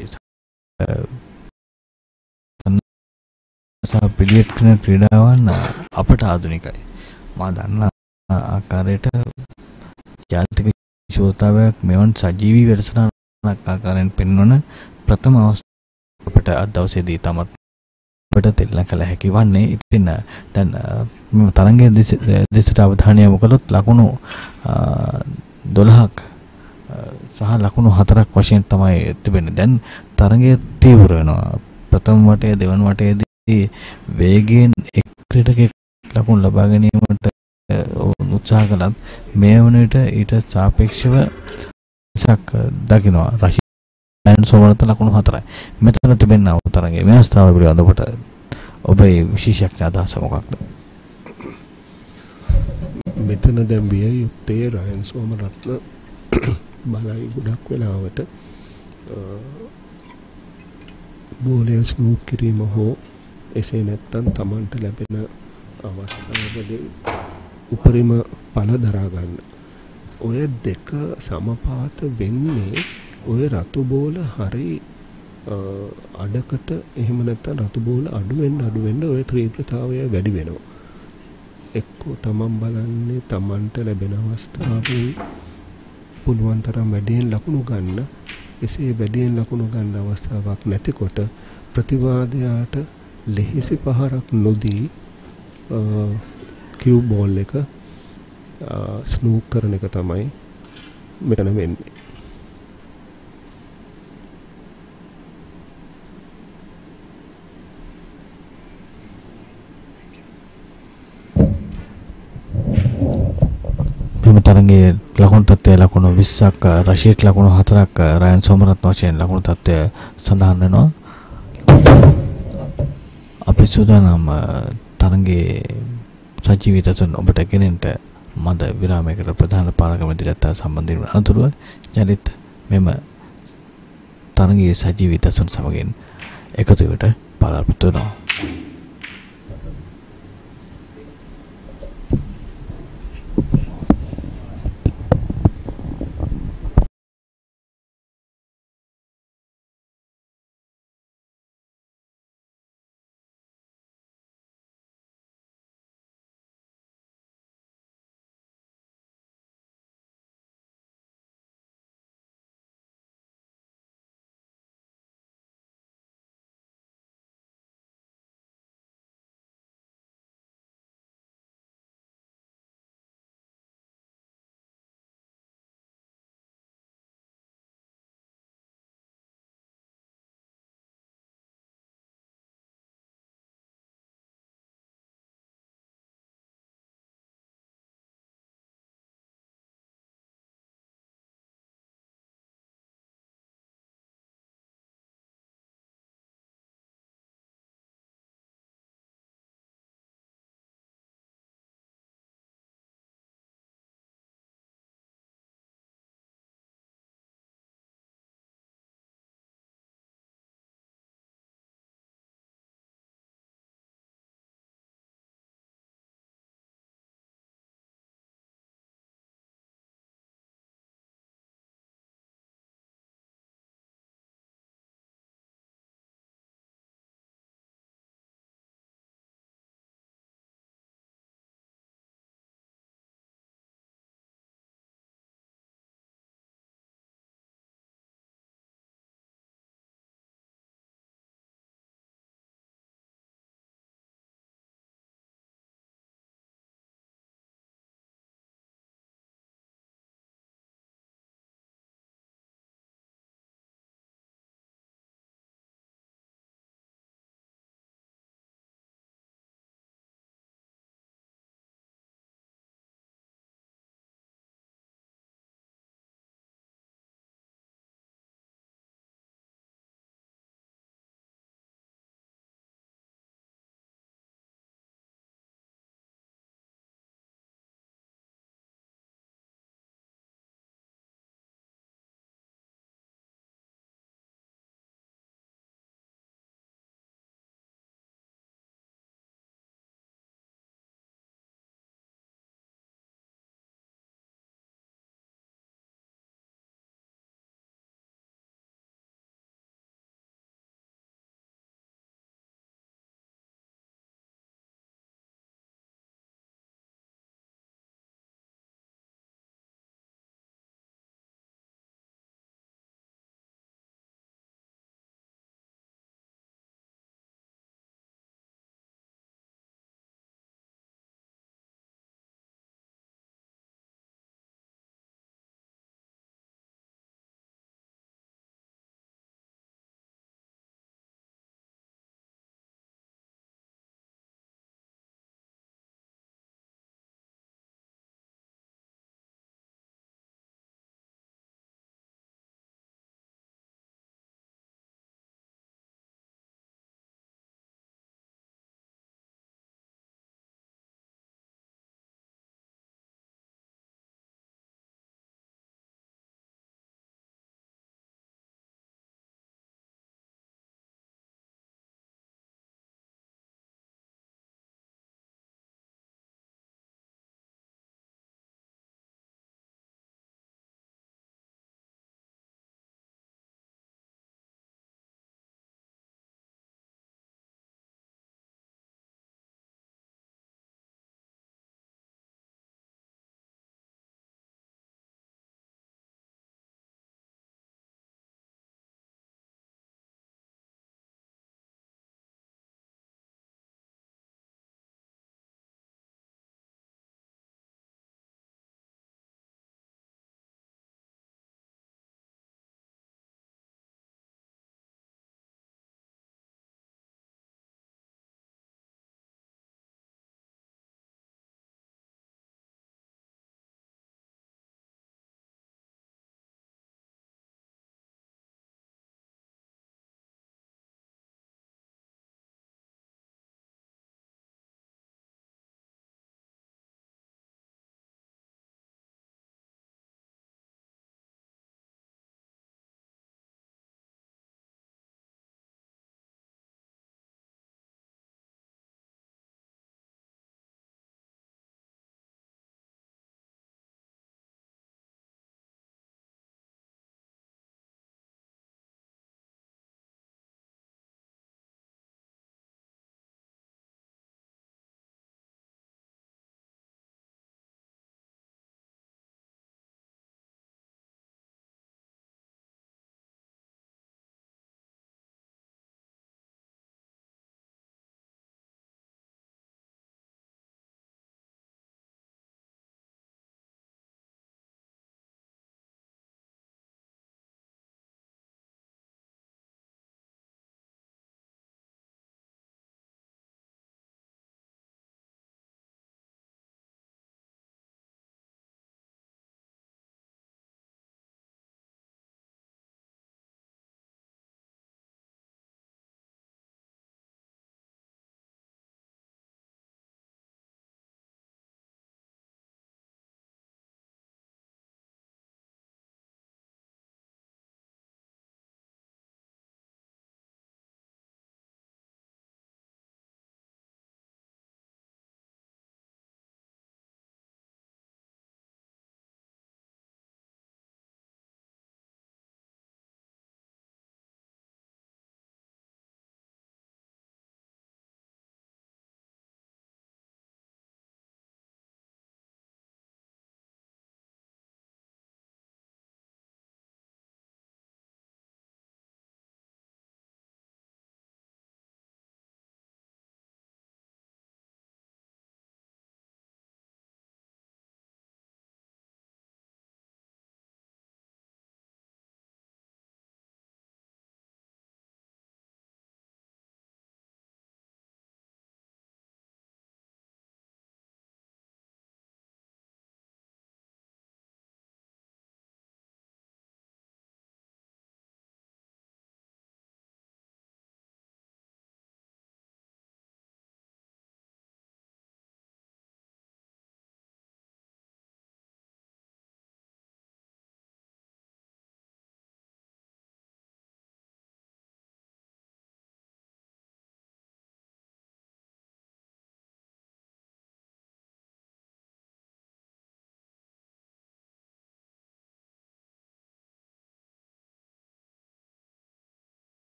බිලියඩ් කරන ක්‍රීඩාවන් අපට ආධුනිකයි. මා දන්න ආකාරයට ජාතික ශෝතාවයක් මෙවන් සජීවී වැඩසටහනක් ආකාරයෙන් පෙන්වන ප්‍රථම අවස්ථාව අපට අද දවසේදී තමත් අපට තෙල්න කළ හැකි වන්නේ. ඉතින් දැන් මෙම තරගයේ දෙසට අවධානය යොමු කළොත් ලකුණු 12ක් සහ ලකුණු 4ක් වශයෙන් තමයි තිබෙන්නේ. දැන් තරගය තීව්‍ර වෙනවා. ප්‍රථම වටයේ දෙවන වටයේදී වේගයෙන් එක් ක්‍රීඩකෙක් ලකුණු ලබා ගැනීමට උත්සාහ කළත් මේ වන විට ඊට සාපේක්ෂව සක් දකිනවා. රෂියන් සෝමරත් ලකුණු 4යි. මෙතන තිබෙනා තරගයේ මේ අවස්ථාව පිළිබඳව ඔබට ඔබේ විශේෂඥ අදහස මොකක්ද? මෙතන දැන් විය යුත්තේ රයන් සෝමරත්න බලයි ගොඩක් වෙලාවට බෝලය ස්නූක් කිරීම හෝ එසේ නැත්නම් Tamanට ලැබෙන අවස්ථාවවලින් උපරිම පළ දරා ගන්න. ඔය දෙක සමපාත වෙන්නේ ඔය රතු බෝල හරි අඩකට එහෙම නැත්නම් රතු බෝල අඩු වෙන්න ඔය ත්‍රිප්‍රතාවය වැඩි වෙනවා. එක්කෝ Taman බලන්නේ Tamanට ලැබෙන අවස්ථාවේ පුළුවන් තරම් වැඩියෙන් ලකුණු ගන්න. එසේ වැඩියෙන් ලකුණු ගන්න අවස්ථාවක් නැතිකොට ප්‍රතිවාදයාට ලෙහෙසි පහරක් නොදී කියු බෝල් එක ස්නූක් කරන එක තමයි මෙතන වෙන්නේ. තරගයේ ලකුණු තත්ත්වය ලකුණු 20ක් රෂීට් ලකුණු 4ක් රයන් සෝමරත්න වශයෙන් ලකුණු තත්ත්වය සඳහන් වෙනවා. අපි සූදානම් තරගයේ සජීවී තත්ත්වයන් ඔබට ගෙනෙන්නට මද විරාමයකට ප්‍රධාන පාලක මැදිරියත් සම්බන්ධ වන අනතුරුව ජනිත මෙම තරගයේ සජීවී තත්ත්වයන් සමගින් එකතු වෙට බලාපොරොත්තු වෙනවා.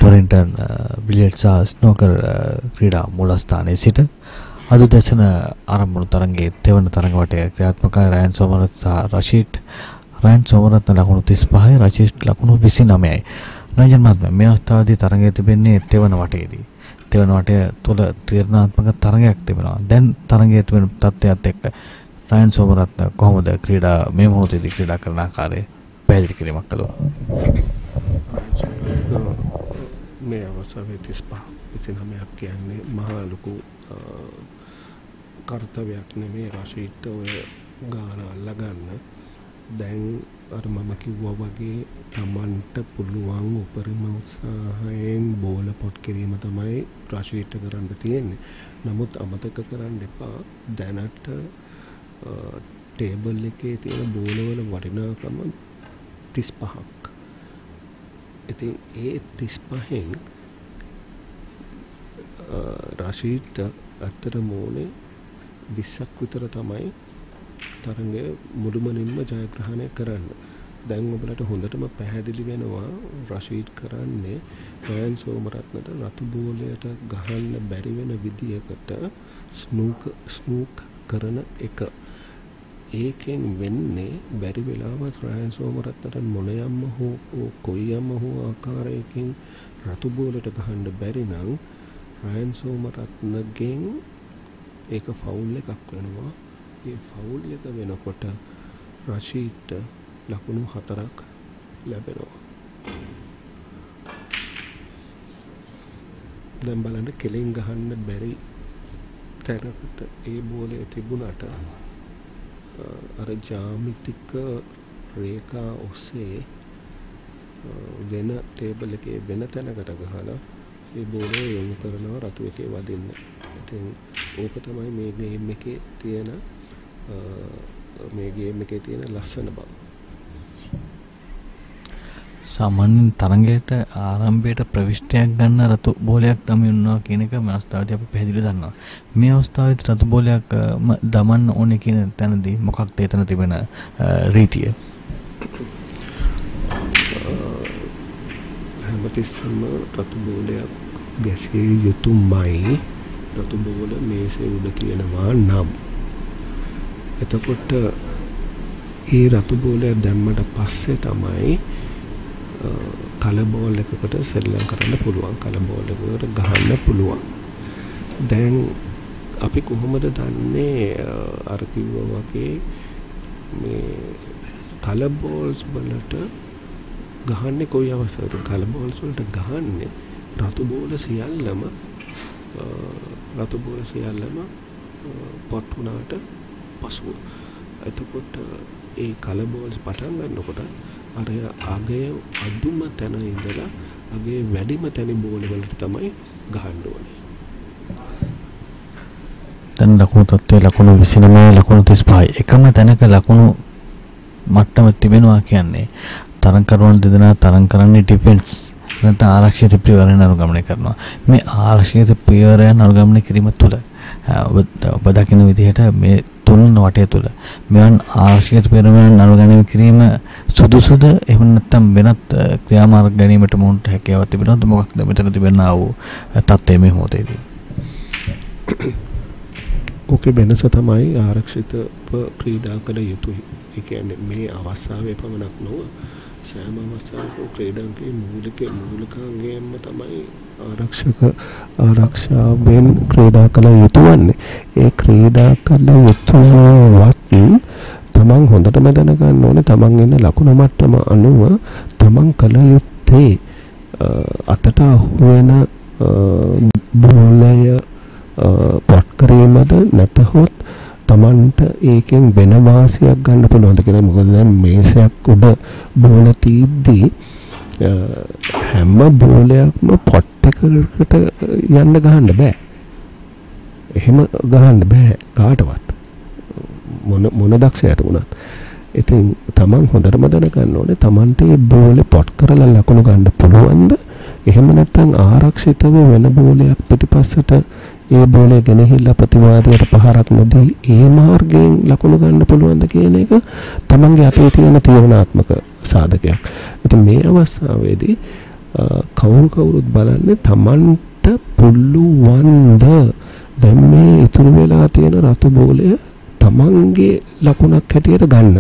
ටොරෙන්ටන් බිලියඩ් සහ ස්නෝකර් ක්‍රීඩා මූලස්ථානයේ සිට අද දැසන ආරම්භණු තරගයේ තෙවන තරග වටය ක්‍රියාත්මකයි රයන් සෝමරත් සහ රෂීඩ්. රයන් සෝමරත්න ලකුණු 35යි, රෂීඩ් ලකුණු 29යි. රංජන් මහත්මයා මේ අවස්ථාවේදී තරගයේ තිබෙන්නේ තෙවන වටයේදී. තෙවන වටය තුල තීරණාත්මක තරගයක් තිබෙනවා. දැන් තරගයේ තිබෙන තත්ත්වයත් එක්ක රයන් සෝමරත්න කොහොමද ක්‍රීඩා මේ මොහොතේදී ක්‍රීඩා කරන ආකාරය පැහැදිලි කිරීමක් කළා. මේ අවසරේ 35 කියන්නේ මහා ලොකු කර්තව්‍යයක් නෙමෙයි රෂීඩ්ට ඔය ගාන අල්ලගන්න. දැන් අර මම කිව්වා වගේ Tamanට පුළුවන් උපරිම උත්සාහයෙන් බෝල පොට් කිරීම තමයි රෂීඩ්ට කරන්න තියෙන්නේ. නමුත් අමතක කරන්න එපා දැනට ටේබල් එකේ තියෙන බෝලවල වටිනාකම 35ක්. ඉතින් ඒ 35න් රෂීඩ්ට ඇත්තටම ඕනේ 20ක් විතර තමයි තරඟය මුළුමනින්ම ජයග්‍රහණය කරන්න. දැන් ඔබලට හොඳටම පැහැදිලි වෙනවා රෂීඩ් කරන්නේ රයන් සෝමරත්නට රතු බෝලයට ගහන්න බැරි වෙන විදියකට ස්නූක් කරන එක. ඒකෙන් වෙන්නේ බැරි වෙලාවත් රයන් සෝමරත්නට මොනයම්ම හෝ කොයියම්ම හෝ ආකාරයකින් රතු බෝලයට ගහන්න බැරි නම් රයන් සෝමරත්නගෙන් ඒක ෆවුල් එකක් වෙනවා. ඒ ෆවුල් එක වෙනකොට රෂීඩ්ට ලකුණු 4ක් ලැබෙනවා. දැන් බලන්න කෙලින් ගහන්න බැරි තැනකට ඒ බෝලය තිබුණාට අර ජ්‍යාමිතික රේඛා ඔස්සේ වෙන ටේබල් එකේ වෙන තැනකට ගහලා ඒ බෝලය යොමු කරනවා රතු එකේ වදින්න. ඉතින් ඕක තමයි මේ ගේම් එකේ තියෙන ලස්සන බව. සාමාන්‍යයෙන් තරගයට ආරම්භයට ප්‍රවිෂ්ටයක් ගන්න රතු බෝලයක් දමන්න වෙනවා කියන එක මේ අවස්ථාවේදී අපි පැහැදිලිව දන්නවා. මේ අවස්ථාවේදී රතු බෝලයක් දමන්න ඕනේ කියන තැනදී මොකක්ද එතන තිබෙන රීතිය? හැමතිස්සෙම රතු බෝලයක් ගැසිය යුතුමයි. රතු බෝල මේසේ උඩ තියෙනවා නම් එතකොට ඒ රතු බෝලය දැම්මට පස්සේ තමයි කල බෝල් එකකට සෙල්ලම් කරන්න පුළුවන්. කල බෝල් එකකට ගහන්න පුළුවන්. දැන් අපි කොහොමද දන්නේ අර කිව්වා වගේ මේ කල බෝල්ස් වලට ගහන්නේ කොයි අවස්ථාවද? කල බෝල්ස් වලට ගහන්නේ රතු බෝල සියල්ලම පොට් වුණාට පසුව. එතකොට ඒ කල බෝල්ස් පටන් ගන්නකොට අර අගය අඩුම තැන ඉඳලා අගේ වැඩිම තැන බෝල වලට තමයි ගහන්න ඕනේ. දැන් ලකුණු තත්ත්වයේ ලකුණු 29 ලකුණු 35 එකම තැනක ලකුණු මට්ටම තිබෙනවා කියන්නේ තරඟකරුවන් දෙදෙනා තරඟ කරන්නේ ඩිෆෙන්ස් නැත්නම් ආරක්ෂිත පියවරයන් අනුගමනය කරනවා. මේ ආරක්ෂිත පියවරයන් අනුගමනය කිරීම තුළ ඔබ දකින විදිහට මේ තුන් වටය තුළ මෙවන් ආරක්ෂිත පියවරයන් අනුගමනය කිරීම සුදුසුද? එහෙම නැත්නම් වෙනත් ක්‍රියාමාර්ග ගැනීමට මොන්ට හැකියාවක් තිබෙනවද? මොකක්ද මෙතන තිබෙනා වූ තත්ත්වය මේ මොහොතේදී? ඕකේ වෙනස තමයි ආරක්ෂිතව ක්‍රීඩා කළ යුතුයි. ඒ කියන්නේ මේ අවස්ථාවේ පමණක් නොව සෑම අවස්ථාවක ක්‍රීඩකගේ මූලිකාංගයෙන්ම තමයි ආරක්ෂාවෙන් ක්‍රීඩා කළ යුතු වන්නේ. ඒ ක්‍රීඩා කළ යුතුවත් තමන් හොඳටම දැනගන්න ඕනේ තමන් ඉන්න ලකුණු මට්ටම අනුව තමන් කළ යුත්තේ අතට අහු වෙන බෝලය පොට් කිරීමද නැතහොත් තමන්ට ඒකෙන් වෙන වාසියක් ගන්න පුළුවන්ද කියලා. මොකද දැන් මේසයක් උඩ බෝල තීද්දී හැම බෝලයක්ම පොට් එකකට යන්න ගහන්න බෑ. එහෙම ගහන්න බෑ කාටවත් මොන දක්ෂයට වුණත්. ඉතින් තමන් හොඳටම දැනගන්න ඕනේ තමන්ට මේ බෝලේ පොට් කරලා ලකුණු ගන්න පුළුවන්ද? එහෙම නැත්නම් ආරක්ෂිතව වෙන බෝලයක් පිටිපස්සට ඒ බෝලේ ගෙනහිල්ලා ප්‍රතිවාදයට පහරක් නොදී ඒ මාර්ගයෙන් ලකුණු ගන්න පුළුවන්ද කියන එක තමන්ගේ අතේ තියෙන තීරණාත්මක සාධකයක්. ඉතින් මේ අවස්ථාවේදී කවුරුත් බලන්නේ Tamanට පුළුවන්ද දැන් මේ ඉතුරු වෙලා තියෙන රතු බෝලය Tamanගේ ලකුණක් හැටියට ගන්න.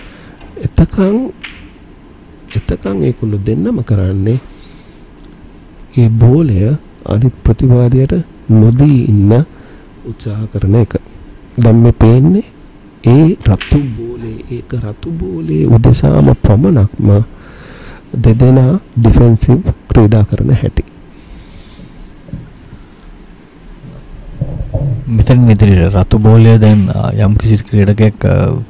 එතකන් ඒගොල්ලෝ දෙන්නම කරන්නේ ඒ බෝලය අනිත් ප්‍රතිවාදියට නොදී ඉන්න උත්සාහ කරන එක. දැන් මේ පේන්නේ ඒ රතු බෝලේ උදෙසාම පමණක්ම දෙදෙනා ඩිෆෙන්සිව් ක්‍රීඩා කරන හැටි. මෙතන ඉදිරියට රතු බෝලය දැන් යම් කිසි ක්‍රීඩකයෙක්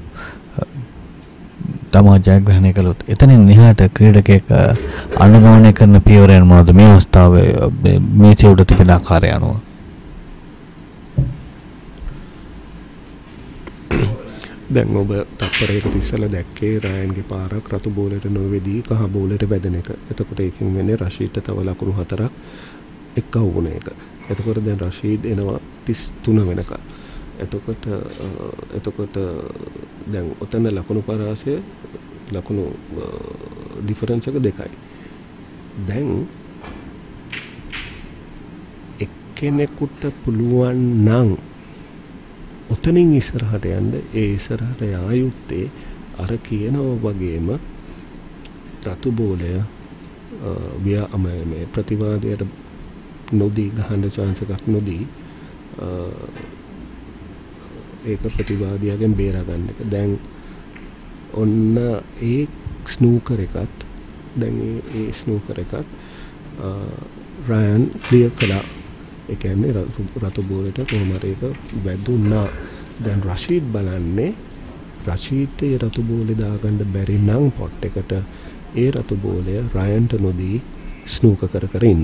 තමා ජයග්‍රහණය කළොත් එතනින් එහාට ක්‍රීඩකයෙක් අනුගමනය කරන පියවරයන් මොනවද මේ අවස්ථාවේ මේසේ උඩ තිබෙන ආකාරය අනුව? දැන් ඔබ තත්පරයකට ඉස්සෙල්ලා දැක්කේ රයන්ගේ පාරක් රතු බෝලයට නොවේදී කහ බෝලයට වැදෙන එක. එතකොට ඒකෙන් වෙන්නේ රෂීඩ්ට තව ලකුණු 4ක් එක්කව වුණ එක. එතකොට දැන් රෂීඩ් එනවා 33 වෙනකල්. එතකොට දැන් ඔතන ලකුණු පරාසය ලකුණු ඩිෆරන්ස් එක 2යි. දැන් එක්කෙනෙකුට පුළුවන් නම් ඔතනින් ඉස්සරහට යන්න ඒ ඉස්සරහට යා යුත්තේ අර කියනවා වගේම රතු බෝලය මේ ප්‍රතිවාදයට නොදී ගහන්න chance එකක් නොදී ඒක ප්‍රතිවාදියාගෙන් බේරා ගන්න එක. දැන් ඔන්න ඒ ස්නූකර් එකත් රයන් ක්ලියර් කළා. ඒ කියන්නේ රතු බෝලයට කොහොම හරි ඒක වැදුනා. දැන් රෂීඩ් බලන්නේ රෂීඩ්ට ඒ රතු බෝලේ දාගන්න බැරි නම් පොට් එකට ඒ රතු බෝලය රයන්ට නොදී ස්නූකර් කර ඉන්න.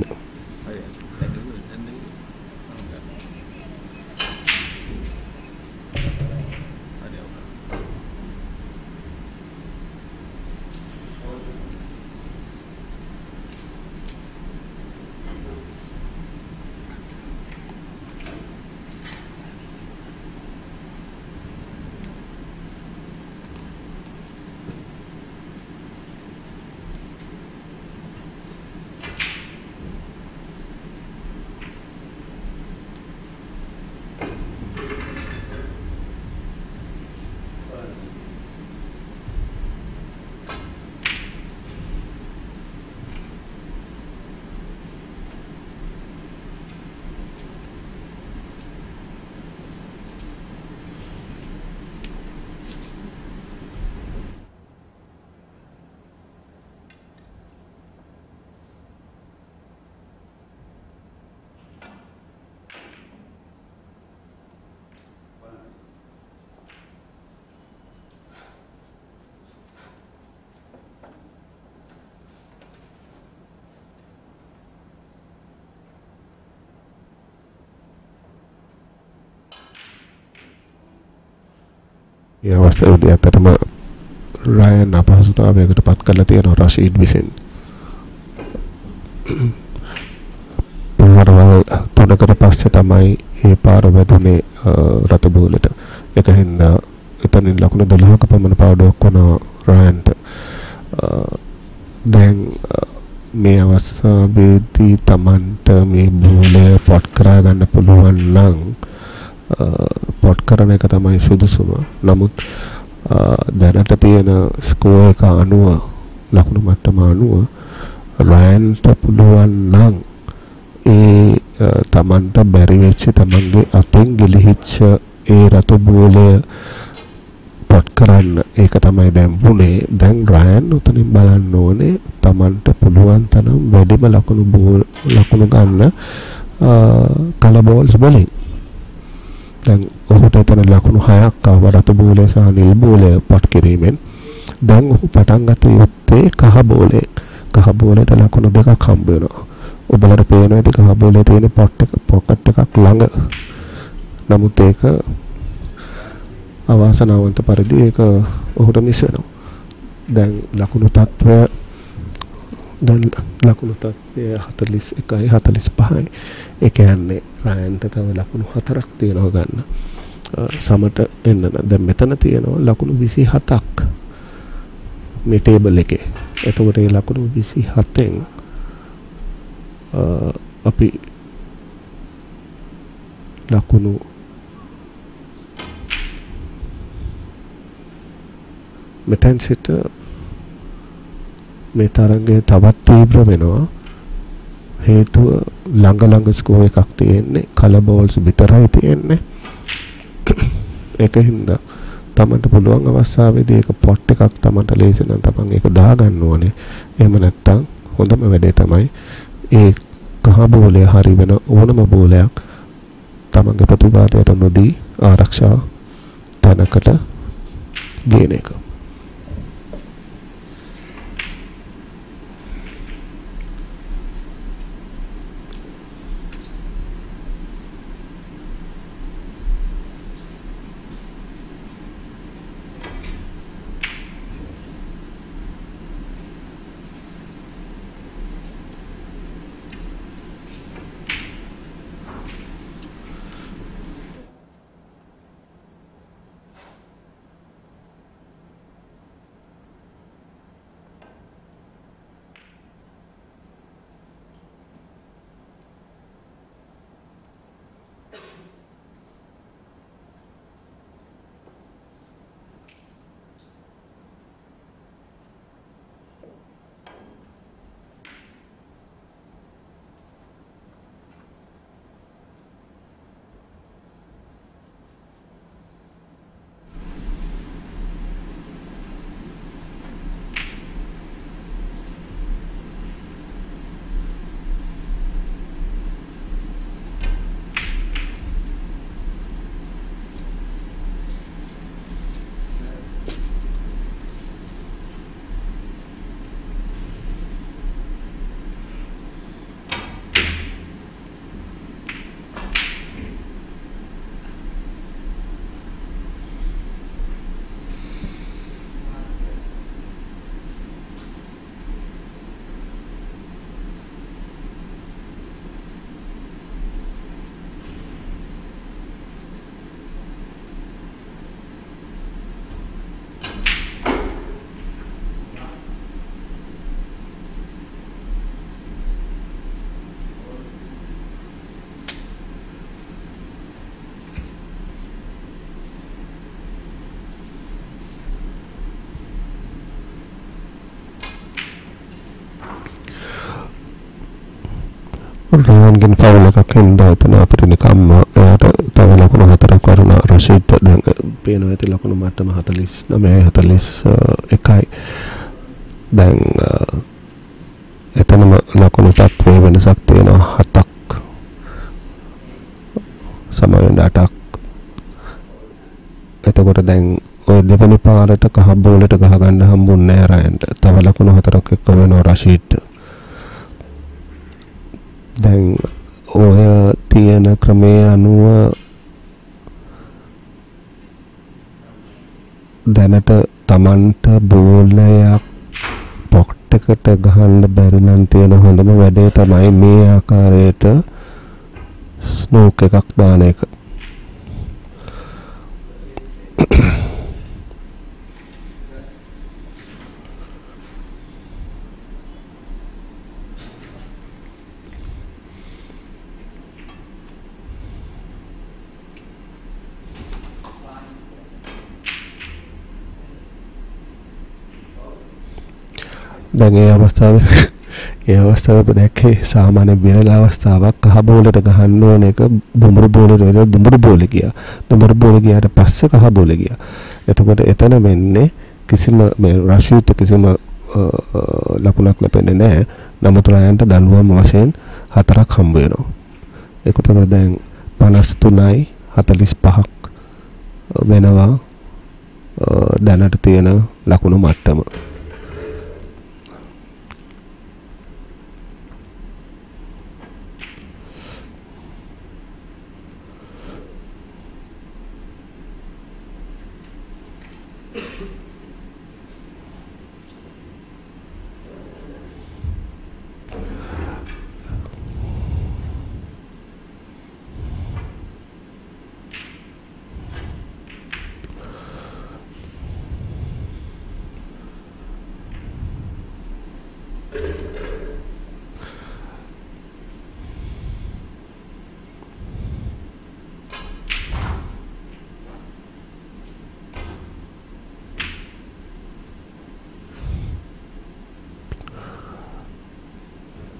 ඒ අවස්ථාවේදී අතරම රයන් අපහසුතාවයකට පත් කරලා තියෙනවා රෂීඩ් විසින්. පාරවල් තුනකට පස්සේ තමයි මේ පාර වැදුනේ රතු බෝලට. ඒක හින්දා එතනින් ලකුණු 12ක පමණ පාඩුවක් වුණා රයන්ට. දැන් මේ අවස්ථාවේදී Tamanට මේ බෝලය පොට් කරා ගන්න පුළුවන් නම් පොට් කරන එක තමයි සුදුසුම. නමුත් දැනට තියෙන ස්කෝර් එක අනුව ලකුණු මට්ටම අනුව රයන්ට පුළුවන් නම් ඒ Tamanට බැරි වෙච්ච Tamanගේ අතෙන් ගිලිහිච්ච ඒ රතු බෝලය පොට් කරන්න. ඒක තමයි දැන් වුනේ. දැන් රයන් උතනින් බලන්න ඕනේ Tamanට පුළුවන් තරම් වැඩිම ලකුණු ගන්න කලර් බෝල්ස් වලින්. දැන් ඔහුට එතන ලකුණු 6ක් ආව රතු බෝලය සහ නිල් බෝලය පොට් කිරීමෙන්. දැන් ඔහු පටන් ගත යුත්තේ කහ බෝලේ. කහ බෝලයට ලකුණු 2ක් හම්බ වෙනවා. ඔබලට පේනවා ඉතින් කහ බෝලේ තියෙන පොකට් එකක් ළඟ. නමුත් ඒක අවාසනාවන්ත පරිදි ඒක ඔහුට මිස් වෙනවා. දැන් ලකුණු තත්ත්වය 41යි 45යි. ඒ කියන්නේ රයන්ට තව ලකුණු 4ක් තියෙනවා ගන්න. සමට එන්න දැන් මෙතන තියෙනවා ලකුණු 27ක් මේ ටේබල් එකේ. එතකොට ඒ ලකුණු 27න් අපි ලකුණු මෙතෙන් සිට මේ තරංගය තවත් තීව්‍ර වෙනවා. හේතුව ළඟ ස්කෝර් එකක් තියෙන්නේ, කලර් බෝල්ස් විතරයි තියෙන්නේ. ඒකින්ද තමන්ට පුළුවන් අවස්ථාවේදී ඒක පොට් එකක් තමන්ට ලේසි නම් තමන් ඒක දාගන්න ඕනේ. එහෙම නැත්නම් හොඳම වැඩේ තමයි ඒ කහ බෝලය හරි වෙන ඕනම බෝලයක් තමන්ගේ ප්‍රතිවාදයට නොදී ආරක්ෂා තැනකට ගේන එක. රාන්ගෙන් ෆවුල් එකක් හින්දා එතන අපිට නිකම්ම එයාට තව ලකුණු 4ක් වරුණා. රෂීඩ් දැන් පේනවා ඇති ලකුණු මට්ටම 49 41යි. දැන් එතනම ලකුණු තත්ත්වයේ වෙනසක් තියෙනවා 7ක් සමාවෙන් 8ක්. එතකොට දැන් ඔය දෙවෙනි පාරට කහ බෝලට ගහ ගන්න හම්බුන්නේ නැහැ රයන්ට. තව ලකුණු 4ක් එක්ක වෙනවා රෂීඩ්. දැන් ඔය තියෙන ක්‍රමයේ අනුව දැනට තමන්ට බෝලයක් පොට් එකට ගහන්න බැරි නම් තියෙන හොඳම වැඩේ තමයි මේ ආකාරයට ස්නෝක් එකක් දාන එක. දැන් ඒ අවස්ථාවේ දැක්කේ සාමාන්‍ය විරල අවස්ථාවක්. කහ බෝලට ගහන්න ඕන එක දුඹුරු බෝලට වෙලා දුඹුරු බෝලේ ගියා. දුඹුරු බෝලේ ගියාට පස්සේ කහ බෝලේ ගියා. එතකොට එතන වෙන්නේ කිසිම මේ රෂීඩ් කිසිම ලකුණක් ලැබෙන්නේ නැහැ. නමුත් රයන්ට දඬුවම් වශයෙන් 4ක් හම්බ වෙනවා. ඒක උතන දැන් 53යි 45ක් වෙනවා දැනට තියෙන ලකුණු මට්ටම.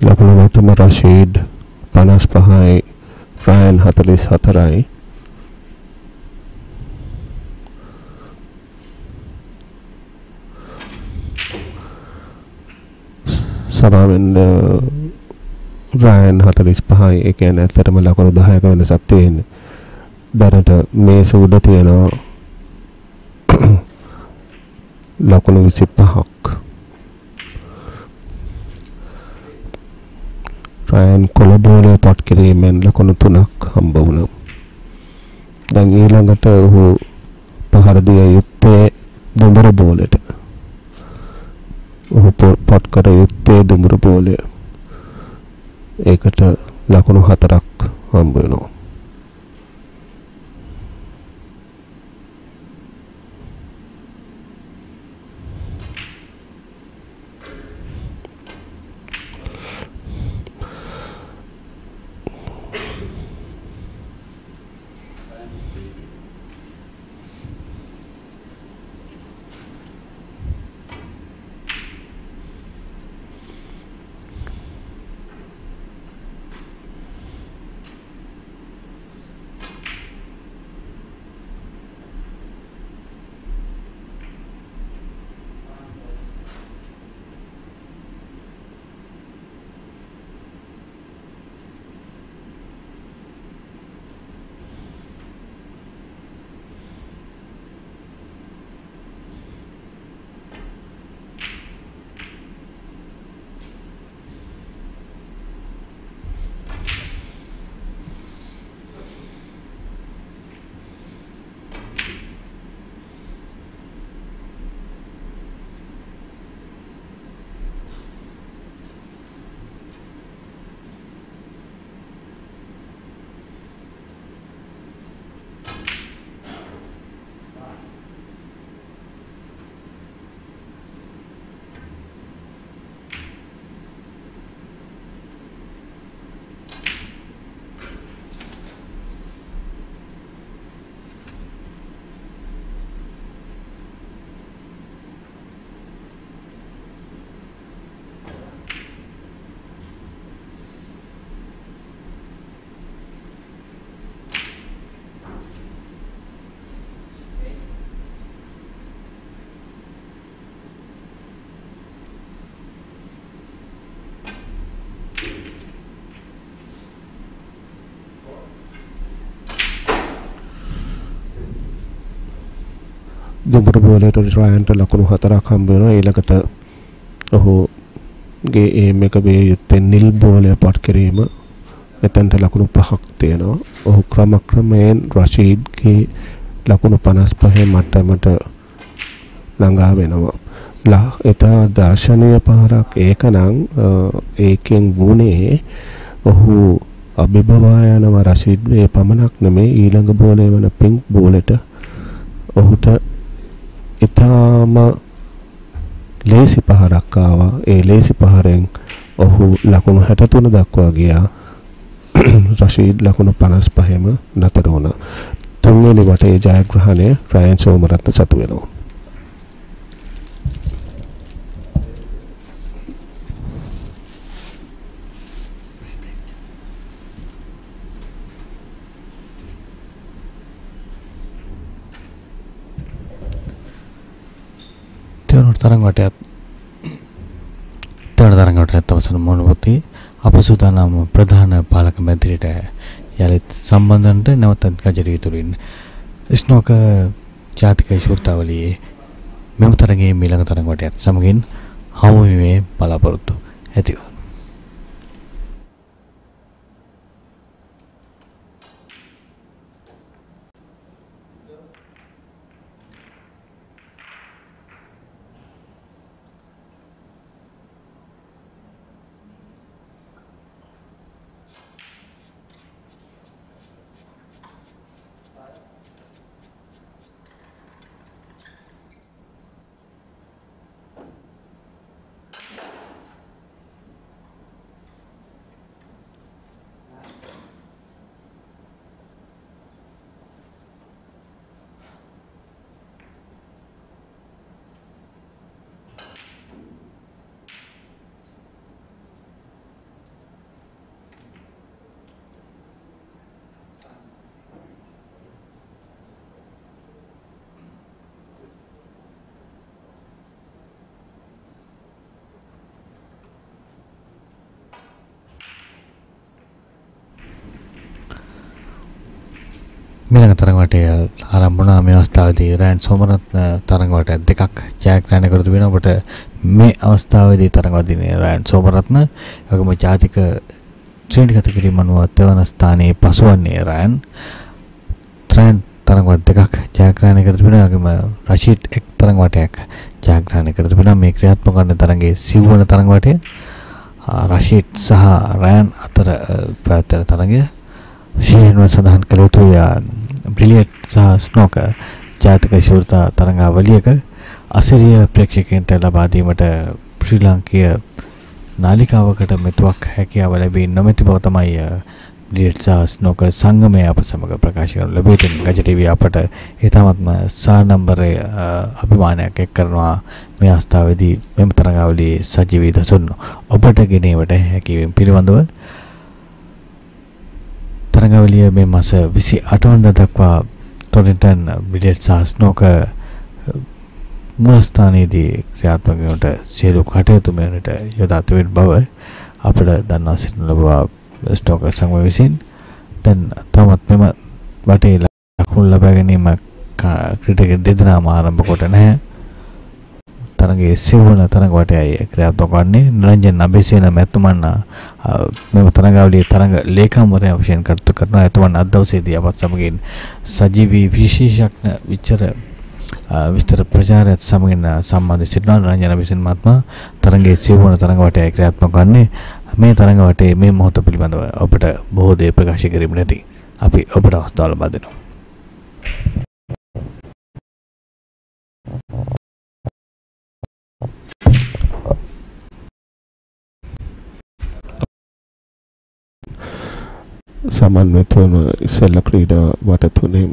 ලකුණු මට්ටම රෂීඩ් 55යි රයන් 44යි. සබාවෙන් රයන් 45යි. ඒ කියන්නේ ඇත්තටම ලකුණු 10ක වෙනසක් තියෙන්නේ. දැනට මේ සූඩ තියෙනවා ලකුණු 25ක්. රයන් කොළබෝලේ පත් කිරීමෙන් ලකුණු 3ක් හම්බ වුණා. දැන් ඊළඟට ඔහු පහර දිය යුත්තේ දුඹුරු බෝලෙට. ඔහු පත් කර යුත්තේ දුඹුරු බෝලය. ඒකට ලකුණු 4ක් හම්බ වෙනවා. දුඹුරු බෝලයට රයන්ට ලකුණු 4ක් හම්බ වෙනවා. ඊළඟට ඔහුගේ ඒම් එක වේ යුත්තේ නිල් බෝලය පත් කිරීම. එතනට ලකුණු 5ක් තියෙනවා. ඔහු ක්‍රමයෙන් රෂීඩ්ගේ ලකුණු 55 මට්ටමට ළඟා වෙනවා. එතා දර්ශනීය පාරක් ඒකනම් ඒකෙන් වුණේ ඔහු අභිභවා යනවා රෂීඩ්ගේ පමණක් නෙමෙයි ඊළඟ බෝලේ වන පින්ක් බෝලෙට ඔහුට ඉතාම ලේසි පහරක් ආවා. ඒ ලේසි පහරෙන් ඔහු ලකුණු 63 දක්වා ගියා. රෂීඩ් ලකුණු 55ම නතර වුණා. තුන්වෙනි වටේ ජයග්‍රහණය රයන් සෝමරත්න සතු වෙනවා. තරඟවටත් අවසන් මොනවතී අප සූදානම් ප්‍රධාන පාලක මැදිරියට යළිත් සම්බන්ධවන්නට නැවතත් ගජරී තුලින් ස්නෝක ජාතික ශූර්තාවලියේ මෙම තරගයේ ඊළඟ තරඟවටත් සමගින් හමු වීමේ බලාපොරොත්තු ඇතිව මීළඟ තරඟ වටය ආරම්භ වුණා. මේ අවස්ථාවේදී රෑන් සෝමරත්න තරඟ වටය දෙකක් ජයග්‍රහණය කර තිබෙනවා. ඔබට මේ අවස්ථාවේදී තරඟ වදින්නේ රෑන් සෝමරත්න. වගේම ජාතික ශ්‍රේණිගත කිරීම අනුව තෙවන ස්ථානයේ පසුවන්නේ රෑන්. තරඟ වට දෙකක් ජයග්‍රහණය කර තිබෙනවා. වගේම රෂීඩ් එක් තරඟ වටයක් ජයග්‍රහණය කර තිබෙනවා. මේ ක්‍රියාත්මක වන තරඟයේ සිව්වන තරඟ වටය රෂීඩ් සහ රෑන් අතර පැවැත්වෙන තරඟය. විශේෂයෙන්ම සඳහන් කළ යුතුය බ්‍රිලියන්ට් සහ ස්නෝකර් ජාතික ශූරතා තරඟාවලියක අසිරිය ප්‍රේක්ෂකයන්ට ලබා දීමට ශ්‍රී ලාංකීය නාලිකාවකට මෙතුවක් හැකියාව ලැබී නොමැති බව තමයි බ්‍රිලියන්ට් සහ ස්නෝකර් සංගමය අප සමග ප්‍රකාශ කරනු ලැබුවේ. ඉතින් ගජ ටීවී අපට ඒ තමත්ම සානම්බරයේ අභිමානයක් එක් කරනවා මේ අවස්ථාවේදී මෙම තරඟාවලියේ සජීවී දසුන් ඔබට ගෙනීමට හැකිවීම පිළිබඳව. තරඟාවලිය මේ මාස 28 වනදා දක්වා ටොරන්ටන් බ්‍රිලියන්ට් සහ ස්නෝකර් මූලස්ථානයේදී ක්‍රියාත්මක වීමට සියලු කටයුතු මෙවැනිට යොදා තිබෙන බව අපට දන්වා සිටින ලබා ස්නෝකර් සංගමය විසින්. දැන් තවමත් මෙම වටේ ලකුණු ලබා ගැනීම ක්‍රීඩක දෙදෙනාම ආරම්භ කොට නැහැ. තරඟයේ සිව්වන තරඟ වටයයි ක්‍රියාත්මක වන්නේ. නිරංජන් අබේසේන මැතිතුමන් මෙම තරඟාවලියේ තරඟ ලේකම්වරයා වශයෙන් කටයුතු කරනවා. එතුමන් අද දවසේදී අපත් සමගින් සජීවී විශේෂඥ විස්තර ප්‍රචාරයත් සමගින් සම්බන්ධ සිටිනවා. නිරංජන අබේසේන මහත්මයා තරඟයේ සිව්වන තරඟ වටයයි ක්‍රියාත්මක වන්නේ. මේ තරඟ වටේ මේ මොහොත පිළිබඳව අපට බොහෝ දේ ප්‍රකාශ කිරීම නැති අපි ඔබට අවස්ථාව ලබා දෙනවා. සමන්විත වන ඉස්සෙල්ල ක්‍රීඩා වට තුනේ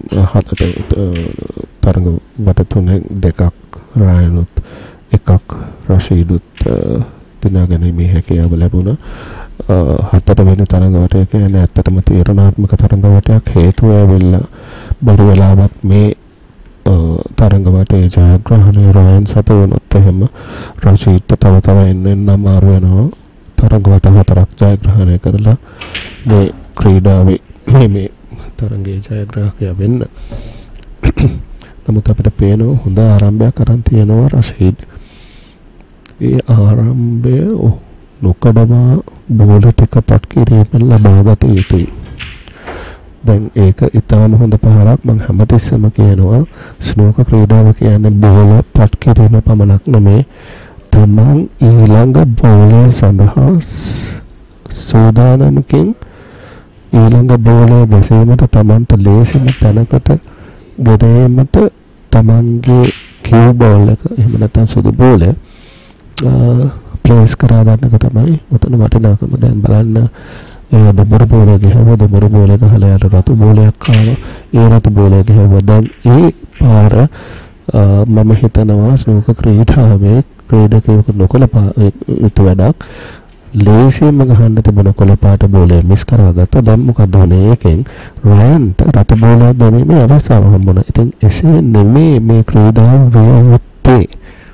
තරඟ වට තුනේ දෙකක් රායනුත් එකක් රෂීඩුත් දිනා ගැනීමේ හැකියාව ලැබුණා. හතර වෙනි තරඟ වටය කියන්නේ ඇත්තටම තීරණාත්මක තරඟ වටයක්. හේතුව ඇවිල්ලා බොරු වෙලාවක් මේ තරඟ වටේ ජයග්‍රහණය රායන් සත වුණොත් එහෙම රෂීඩ්ට තව තව එන්න අමාරු වෙනවා. තරඟ වට හතරක් ජයග්‍රහණය කරලා මේ ක්‍රීඩාවේ මේ තරඟයේ ජයග්‍රාහකයා වෙන්න. නමුත් අපිට පේනවා හොඳ ආරම්භයක් අරන් තියෙනවා රෂීඩ්. ඒ ආරම්භය නොකඩවා බෝල ටික පට් කිරීමෙන් ලබාගත යුතුයි. දැන් ඒක ඉතාම හොඳ පහරක්. මම හැමතිස්සෙම කියනවා ස්නෝකර් ක්‍රීඩාව කියන්නේ බෝල පට් කිරීම පමණක් නෙමේ, තමන් ඊළඟ බෝලය සඳහා සූදානමකින් ඊළඟ බෝලය ගැසීමට තමන්ට ලේසිම තැනකට ගෙනීමට තමන්ගේ කියව් බෝල් එක එහෙම නැත්නම් සුදු බෝලය ප්ලේස් කරා ගන්න එක තමයි උතන වටිනාකම. දැන් බලන්න ඒ දොඹර බෝලය ගහුවා, දොඹර බෝලය ගහලා යට රතු බෝලයක් ආවා, ඒ රතු බෝලය ගහුවා. දැන් ඒ පාර මම හිතනවා ස්නෝකර් ක්‍රීඩාවේ ක්‍රීඩකයෙකු නොකළ යුතු වැඩක්. ලේසියෙන්ම ගහන්න තිබුණ කොළ පාට බෝලය මිස් කරාගත්තා. දැන් මොකද වුනේ? එකෙන් රයන්ට රතු බෝලයක් දැමීමේ අවස්ථාව හම්බුණා. ඉතින් එසේ නෙමේ මේ ක්‍රීඩාව විය යුත්තේ.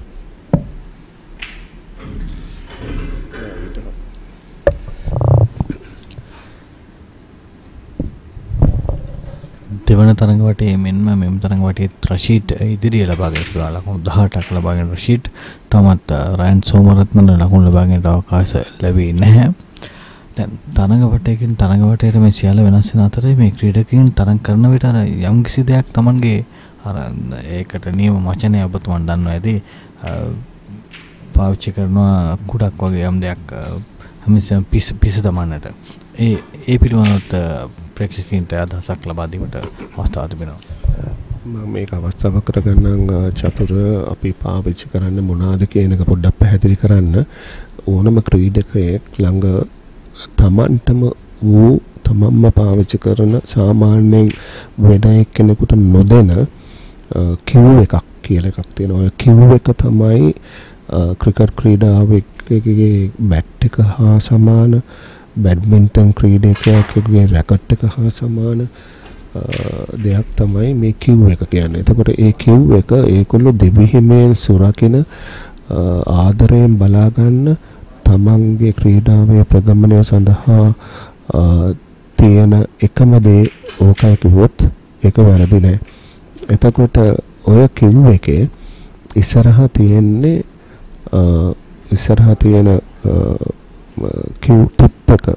දෙවන තරඟ වටේ මෙන්ම මෙම තරඟ වටේ රෂීඩ් ඉදිරිය ලබාගෙන තිබුණා. ලකුණු 18ක් ලබාගෙන රෂීඩ් තමත් රයන් සෝමරත්නට ලකුණු ලබාගන්නට අවකාශ ලැබී නැහැ. දැන් තරඟ වටයකින් තරඟ වටේට මේ සියල්ල වෙනස් වෙන අතරේ මේ ක්‍රීඩකයන් තරඟ කරන විට අර යම් කිසි දෙයක් Tamanගේ අර ඒකට නියම වචනය ඔබතුමන් දන්නවා ඇති පාවිච්චි කරනවා කුඩක් වගේ යම් දෙයක් හැමතිස්සෙම පිස දමන්නට. ඒ පිළිබඳව ප්‍රේක්ෂකයන්ට අදහසක් ලබා දීමට අවස්ථාව තිබෙනවා. මම මේක අවස්ථාවක් කරගන්නම් චතුර අපි පාවිච්චි කරන්න මොනවාද කියන එක පොඩ්ඩක් පැහැදිලි කරන්න. ඕනම ක්‍රීඩකයෙක් ළඟ තමන්ටම වූ තමන්ම පාවිච්චි කරන සාමාන්‍යයෙන් වෙන එක්කෙනෙකුට නොදෙන කිව් එකක් කියලා එකක් තියෙනවා. ඔය කිව් එක තමයි ක්‍රිකට් ක්‍රීඩාවකගේ බැට් එක හා සමාන, බැඩ්මින්ටන් ක්‍රීඩකයෙකුගේ රැකට් එක හා සමාන දෙයක් තමයි මේ කිව් එක කියන්නේ. එතකොට ඒ කිව් එක ඒගොල්ලෝ දෙවිහිමෙන් සුරකින ආදරයෙන් බලා ගන්න තමන්ගේ ක්‍රීඩාවේ ප්‍රගමනය සඳහා තියෙන එකම දේ ඕකයි කිව්වොත් ඒක වැරදි නෑ. එතකොට ඔය කිව් එකේ ඉස්සරහා තියෙන්නේ ඉස්සරහා තියෙන කිව් ටිප් එක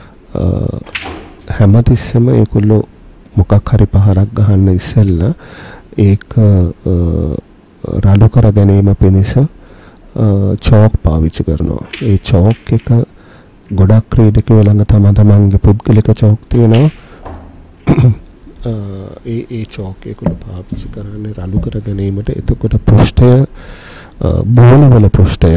හැමතිස්සෙම ඒගොල්ලෝ මොකක් හරි පහරක් ගහන්න ඉස්සෙල්ලා ඒක රළු කර ගැනීම පිණිස චෝක් පාවිච්චි කරනවා. ඒ චෝක් එක ගොඩක් ක්‍රීඩකයෝ ළඟ තමන්ගේ පුද්ගලික චෝක් තියෙනවා. ඒ චෝක් ඒගොල්ලෝ පාවිච්චි කරන්නේ රළු කර ගැනීමට. එතකොට පෘෂ්ඨය බෝලවල පෘෂ්ඨය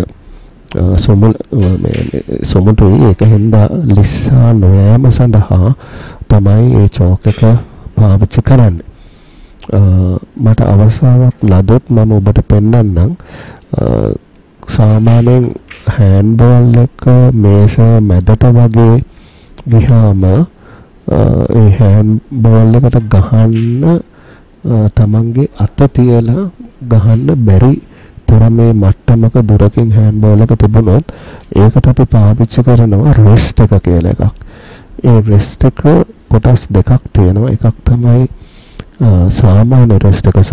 සොමුටුයි. ඒක හින්දා ලිස්සා නොයෑම සඳහා තමයි ඒ චෝක් එක පාවිච්චි කරන්නේ. මට අවස්ථාවක් ලදොත් මම ඔබට පෙන්නන්නම්. සාමාන්‍යයෙන් හෑන්ඩ්බෝල් එක මේස මැදට වගේ ගියාම ඒ හෑන්ඩ්බෝල් එකට ගහන්න තමන්ගේ අත තියලා ගහන්න බැරි තරමේ මට්ටමක දුරකින් හෑන්ඩ්බෝල් එක තිබුණොත් ඒකට අපි පාවිච්චි කරනවා රෙස්ට් එක කියලා එකක්. ඒ රෙස්ට් එක කොටස් දෙකක් තියෙනවා. එකක් තමයි සාමාන්‍ය රෙස්ට් එක සහ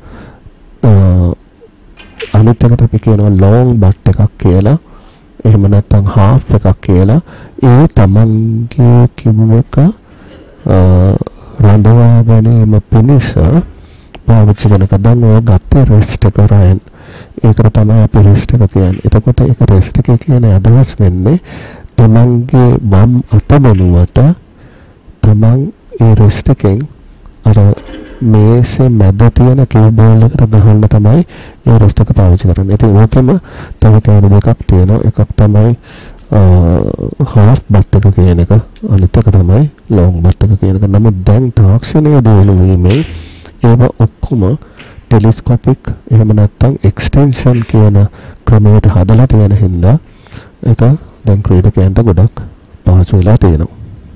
අනිත් එකට අපි කියනවා ලොං බට් එකක් කියලා. එහෙම නැත්නම් හාෆ් එකක් කියලා. ඒ තමන්ගේ කිව් එක රඳවා ගැනීම පිණිස පාවිච්චි කරන එක. දැන් ඔය ගත්තේ රෙස්ට් එක රයන්. ඒකට තමයි අපි රෙස්ට් එක කියන්නේ. එතකොට ඒක රෙස්ට් එක කියන්නේ අදහස් වෙන්නේ තමන්ගේ වම් අත බලුවට තමන් ඒ රෙස්ට් එකෙන් අර මේසේ මැද තියෙන කිව් බෝල් එකට ගහන්න තමයි ඒ රෙස්ට් එක පාවිච්චි කරන්නේ. ඉතින් ඕකෙම තව කෑලි දෙකක් තියෙනවා. එකක් තමයි හාෆ් බට් එක කියන එක. අනිත් එක තමයි ලොං බට් එක කියන එක. නමුත් දැන් තාක්ෂණය දියුණු වීමෙන් ඒවා ඔක්කොම ටෙලිස්කෝපික් එහෙම නැත්නම් එක්ස්ටෙන්ෂන් කියන ක්‍රමයට හදලා තියෙන හින්දා ඒක දැන් ක්‍රීඩකයන්ට ගොඩක් පහසු වෙලා තියෙනවා.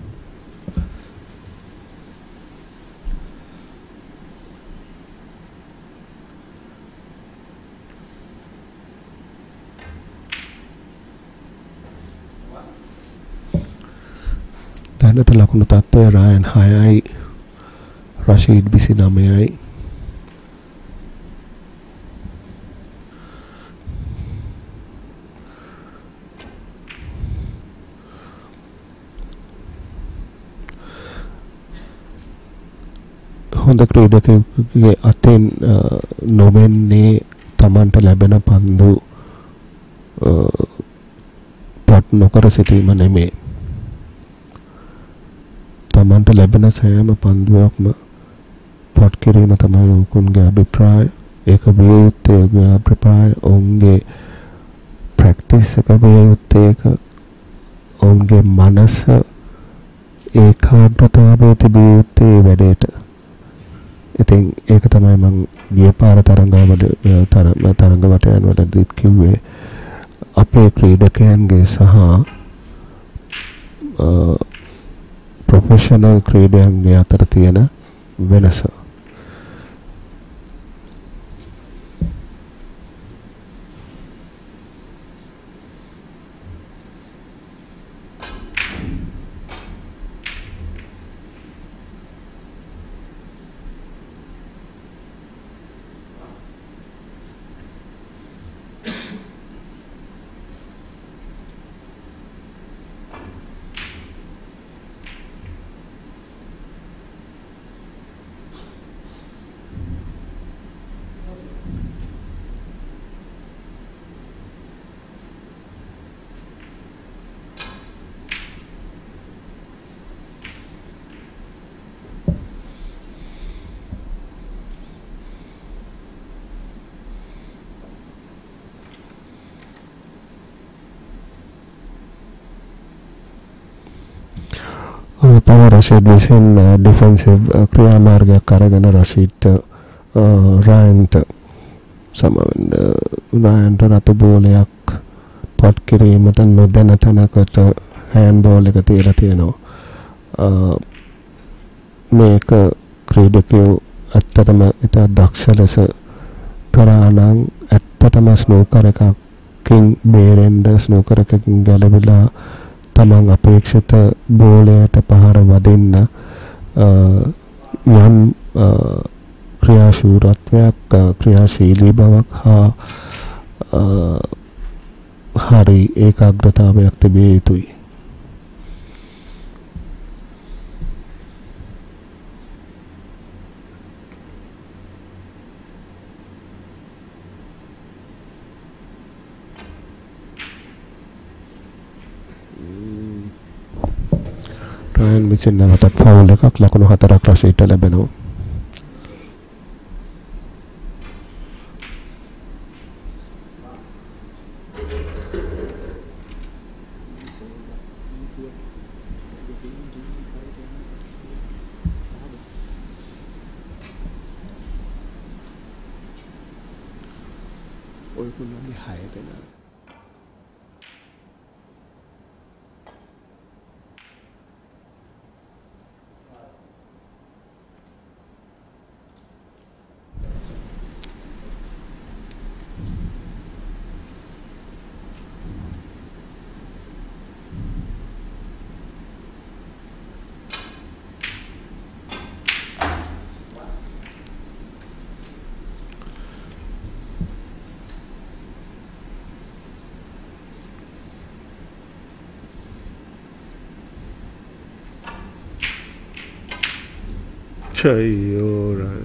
දැනට ලකුණු තත්ත්වය රයන් 6යි රෂීඩ් 29යි. හොඳ ක්‍රීඩකයෙකුගේ අතෙන් නොවෙන්නේ තමන්ට ලැබෙන පන්දු පොට් නොකර සිටීම නෙමේ. තමන්ට ලැබෙන සෑම පන්දුවක්ම පොට් කිරීම තමයි ඔවුන්ගේ අභිප්‍රාය. ඒක විය යුත්තේ ඔවුන්ගේ අභිප්‍රාය. ඔවුන්ගේ ප්‍රැක්ටිස් එක විය යුත්තේ ඒක. ඔවුන්ගේ මනස ඒකාග්‍රතාවයේ තිබිය යුත්තේ වැඩේට. ඉතින් ඒක තමයි මම ගිය පාර තරඟ වටයන් වලදීත් කිව්වේ. අපේ ක්‍රීඩකයන්ගේ සහ ප්‍රොෆෙෂනල් ක්‍රීඩකයන්ගේ අතර තියෙන වෙනස. පව රෂීඩ් විසින් ඩිෆෙන්සිව් ක්‍රියාමාර්ගයක් අරගෙන රෂීඩ්ට රයන්ට සමවෙන්න රයන්ට රතු බෝලයක් පොට් කිරීමට නොදැන තැනකට හෑන්ඩ් බෝල් එක තියලා තියෙනවා. මේක ක්‍රීඩකයෝ ඇත්තටම ඉතා දක්ෂ ලෙස කරා නම් ඇත්තටම ස්නූකර් එකකින් බේරෙන්න ස්නූකර් එකකින් ගැලවිලා තමන් අපේක්ෂිත බෝලයට පහර වදින්න යම් ක්‍රියාශූරත්වයක් ක්‍රියාශීලී බවක් හා හරි ඒකාග්‍රතාවයක් තිබිය යුතුයි. රයන් විසින් නැවතත් ෆවුල් එකක් ලකුණු 4ක් රශීට ලැබෙනවා. ඔයගොල්ලෝගේ 6 දෙනා Chayoran.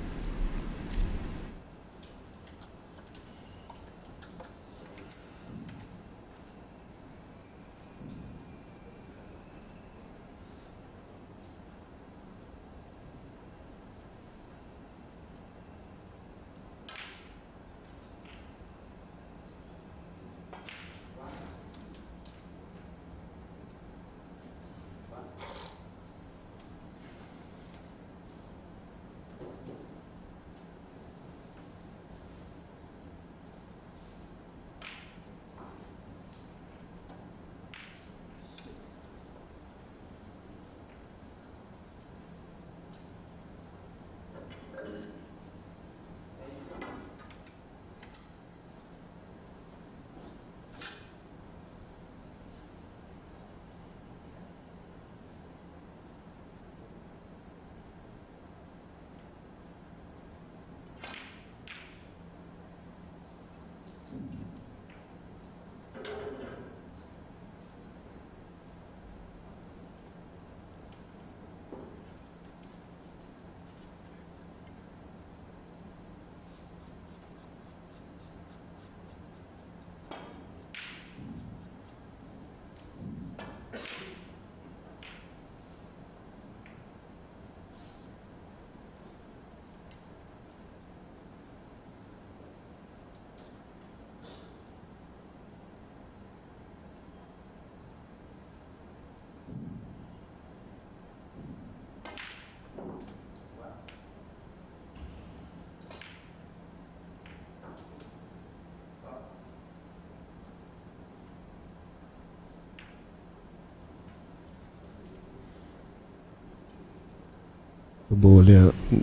බෝලය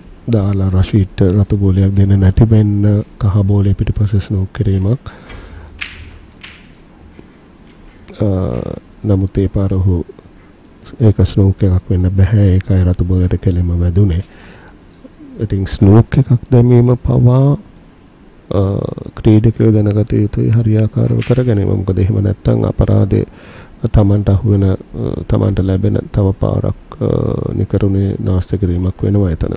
දාලා රශීට් රතු බෝලයක් දෙන්න නැති වෙන්න කහ බෝලය පිටිපස්ස ස්නෝක් කිරීමක්. නමුත් ඒ පාර ඔහු ඒක ස්නෝක් එකක් වෙන්න බෑ. ඒකයි රතු බෝලයට කෙලින්ම වැදුනේ. ඉතින් ස්නෝක් එකක් දැමීම පවා ක්‍රීඩකයෝ දැනගත යුතුයි හරියාකාරව කරගැනීම. මොකද එහෙම නැත්නම් අපරාධේ තමන්ට අහුවෙන තමන්ට ලැබෙන තව පාරක් නිකරුණේ නාස්ති කිරීමක් වෙනවා එතන.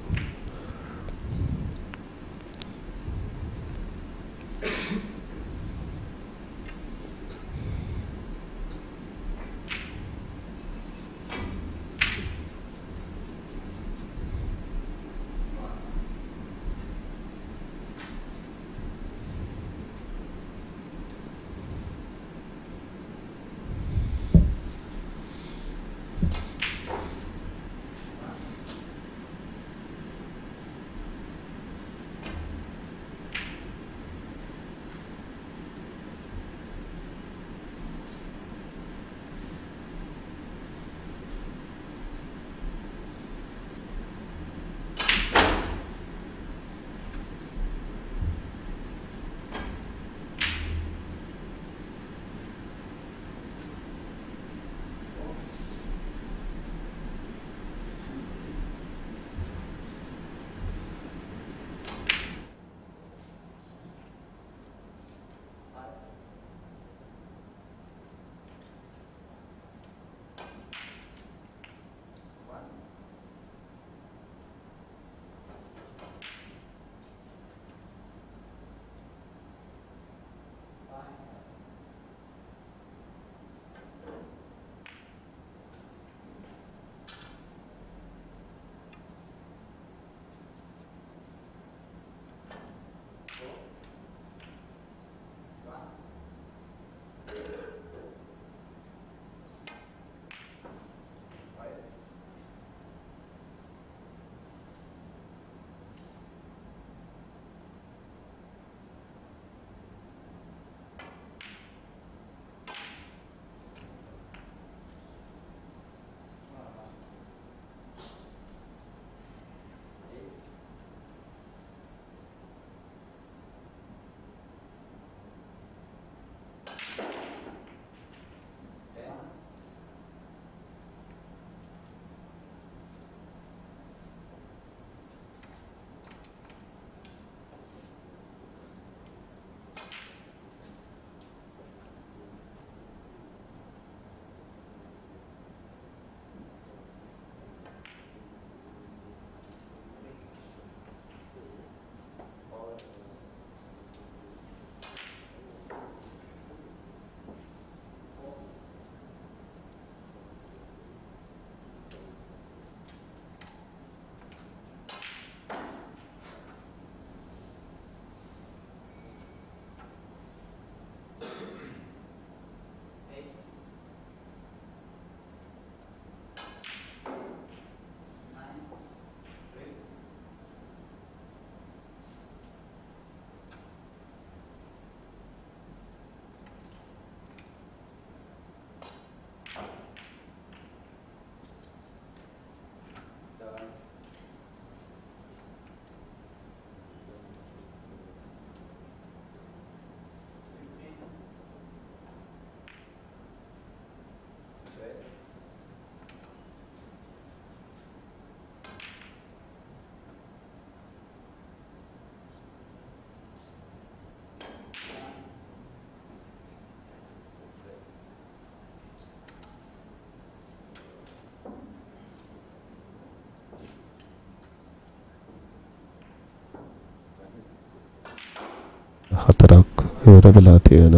4ක් ඉවර වෙලා තියෙන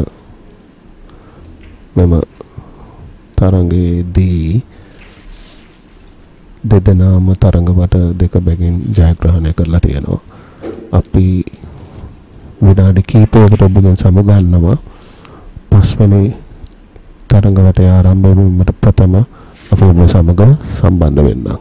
මෙම තරඟයේදී දෙදෙනාම තරඟ වට දෙක බැගින් ජයග්‍රහණය කරලා තියෙනවා. අපි විනාඩි කිහිපයකට ඔබගෙන් සමුගන්නවා. 5 වෙනි තරඟ වටේ ආරම්භ වීමට ප්‍රථම අපි ඔබ සමග සම්බන්ධ වෙන්නම්.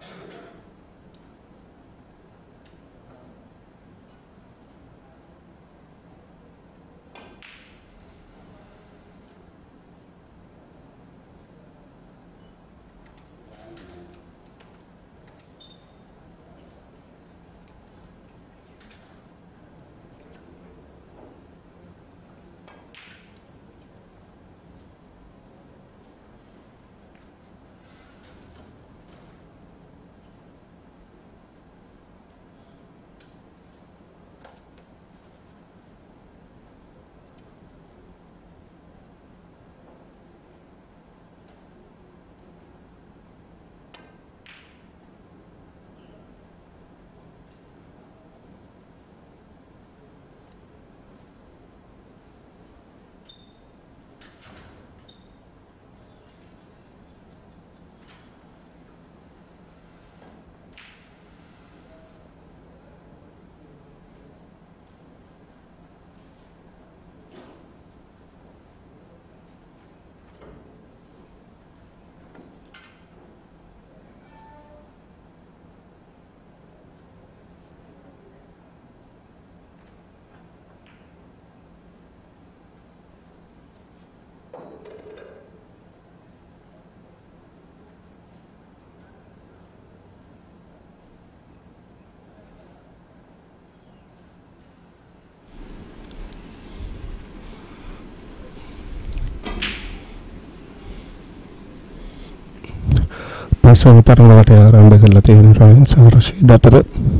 පස්වෙනි තරඟ වටය ආරම්භ කරලා තියෙන රයන් සහ රෂීද් අතර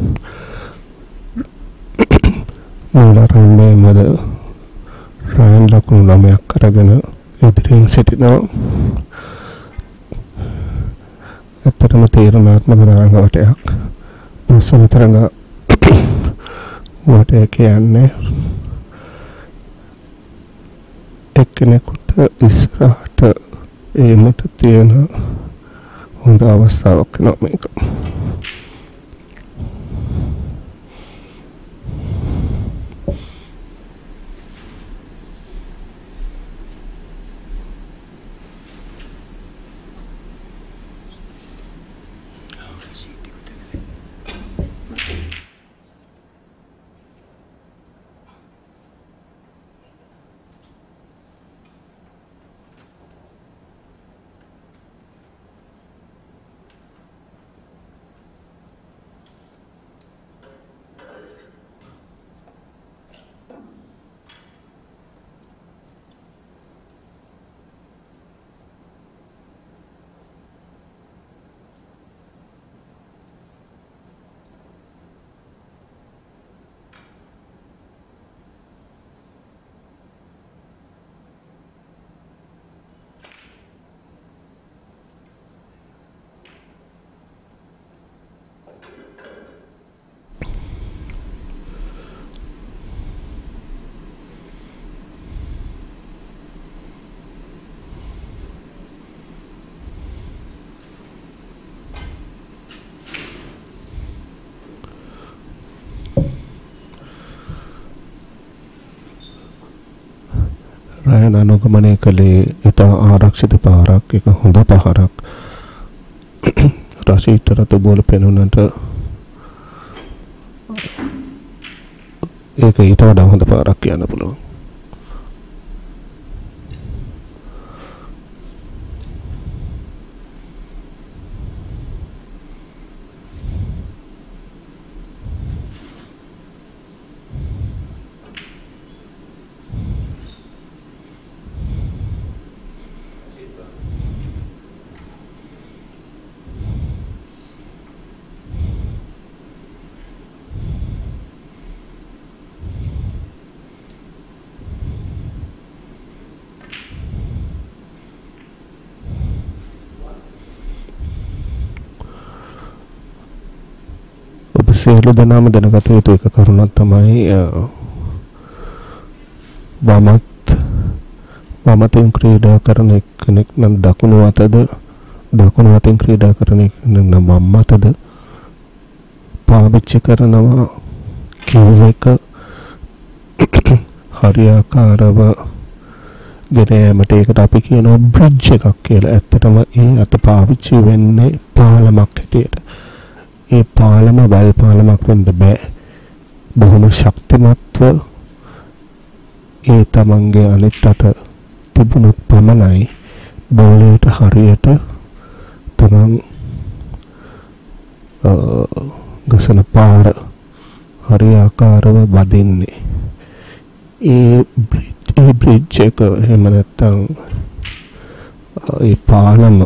මූල ආරම්භයේ මැද රයන් ලකුණු 9ක් අරගෙන ඉදිරියෙන් සිටිනවා. ඇත්තටම තීරණාත්මක තරඟ වටයක්. පස්වෙනි තරඟ වටය කියන්නේ එක්කෙනෙකුට ඉස්සරහට ඒමට තියෙන හොඳ අවස්ථාවක් වෙනවා මේක. රයන් අනුගමනය කළේ ඉතා ආරක්ෂිත පාරක්, එක හොඳ පහරක්. රෂීද් රතු බෝල පෙනුනට ඒක ඊට වඩා හොඳ පාරක් කියන්න පුළුවන්. සියලු දෙනාම දැනගත යුතු එක කරුණක් තමයි වමතින් ක්‍රීඩා කරන කෙනෙක් නම් දකුණු අතින් ක්‍රීඩා කරන කෙනෙක් නම් වම් අතද පාවිච්චි කරනවා කිව් එක හරියාකාරව ගෙන යාමට ඒකට අපි කියනවා බ්‍රිජ් එකක් කියලා. ඇත්තටම ඒ අත පාවිච්චි වෙන්නේ පාලමක් හැටියට. ඒ පාලම වැල් පාලමක් වෙන්න බෑ. බොහොම ශක්තිමත්ව ඒ තමන්ගේ අනිත් අත තිබුණොත් පමණයි බෝලයට හරියට තමන් ගසන පාර හරියාකාරව වදින්නේ. ඒ බ්‍රිජ් එක එහෙම නැත්තම් ඒ පාලම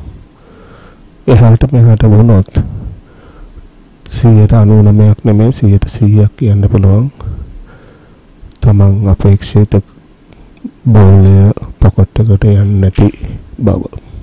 එහාට මෙහාට වුණොත් 99%ක් නෙමෙයි 100%ක් කියන්න පුළුවන් තමන් අපේක්ෂිත බෝලය පොකට් එකට යන්නේ නැති බව.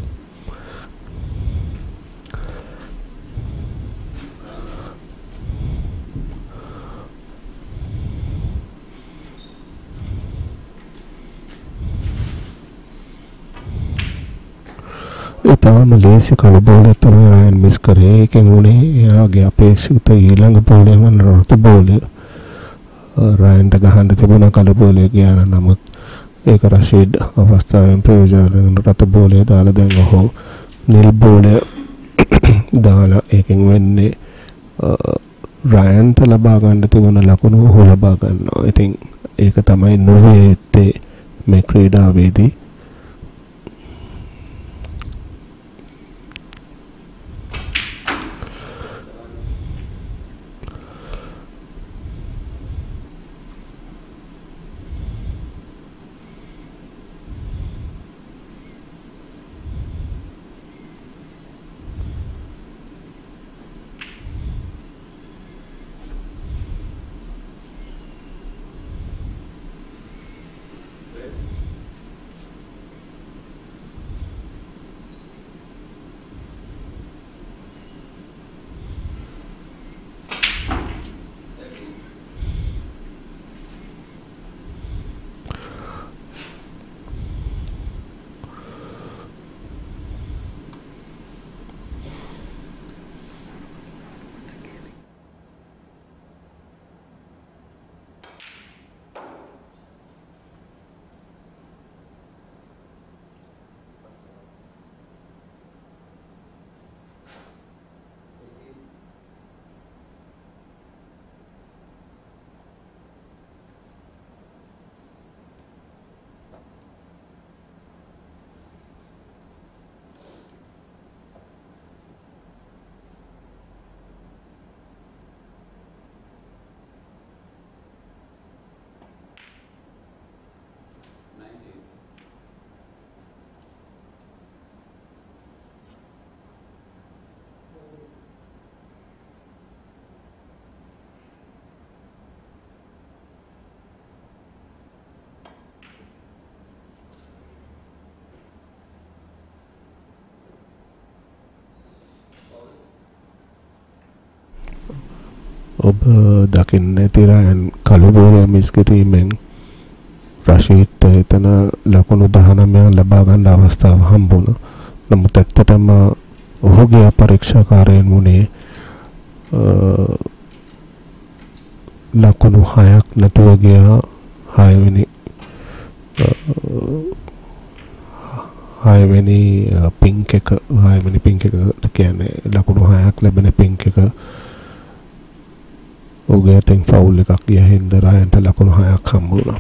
තාම ලේසි කළු බෝලයක් තමයි රයන් මිස් කරේ. ඒකෙන් උනේ එයාගේ අපේක්ෂිත ඊළඟ බෝලයම රතු බෝලය රයන්ට ගහන්න තිබුණ කළු බෝලය ගියා. නමුත් ඒක රෂීඩ් අවස්ථාවෙන් ප්‍රයෝජන රතු බෝලය දාලා දැන් ඔහු නිල් බෝලය දාලා ඒකෙන් වෙන්නේ රයන්ට ලබා ගන්න තිබුණ ලකුණු ඔහු ලබා ගන්නවා. ඉතින් ඒක තමයි නොවේ යුත්තේ මේ ක්‍රීඩාවේදී. ඔබ දකින්න ඇති රයන් කළු බෝලය මිස් කිරීමෙන් රෂීඩ්ට එතන ලකුණු 19 ලබා ගන්න අවස්ථාව හම්බුණා. නමුත් ඇත්තටම ඔහුගේ පරීක්ෂාකාරයන් වුණේ ලකුණු 6ක් නැතුව ගියා. 6 වෙනි පින්ක් එක කියන්නේ ලකුණු 6ක් ලැබෙන පින්ක් එක ඔහුගේ අතින් ෆවුල් එකක් ගියා හින්දා රයන්ට ලකුණු 6ක් හම්බ වුණා.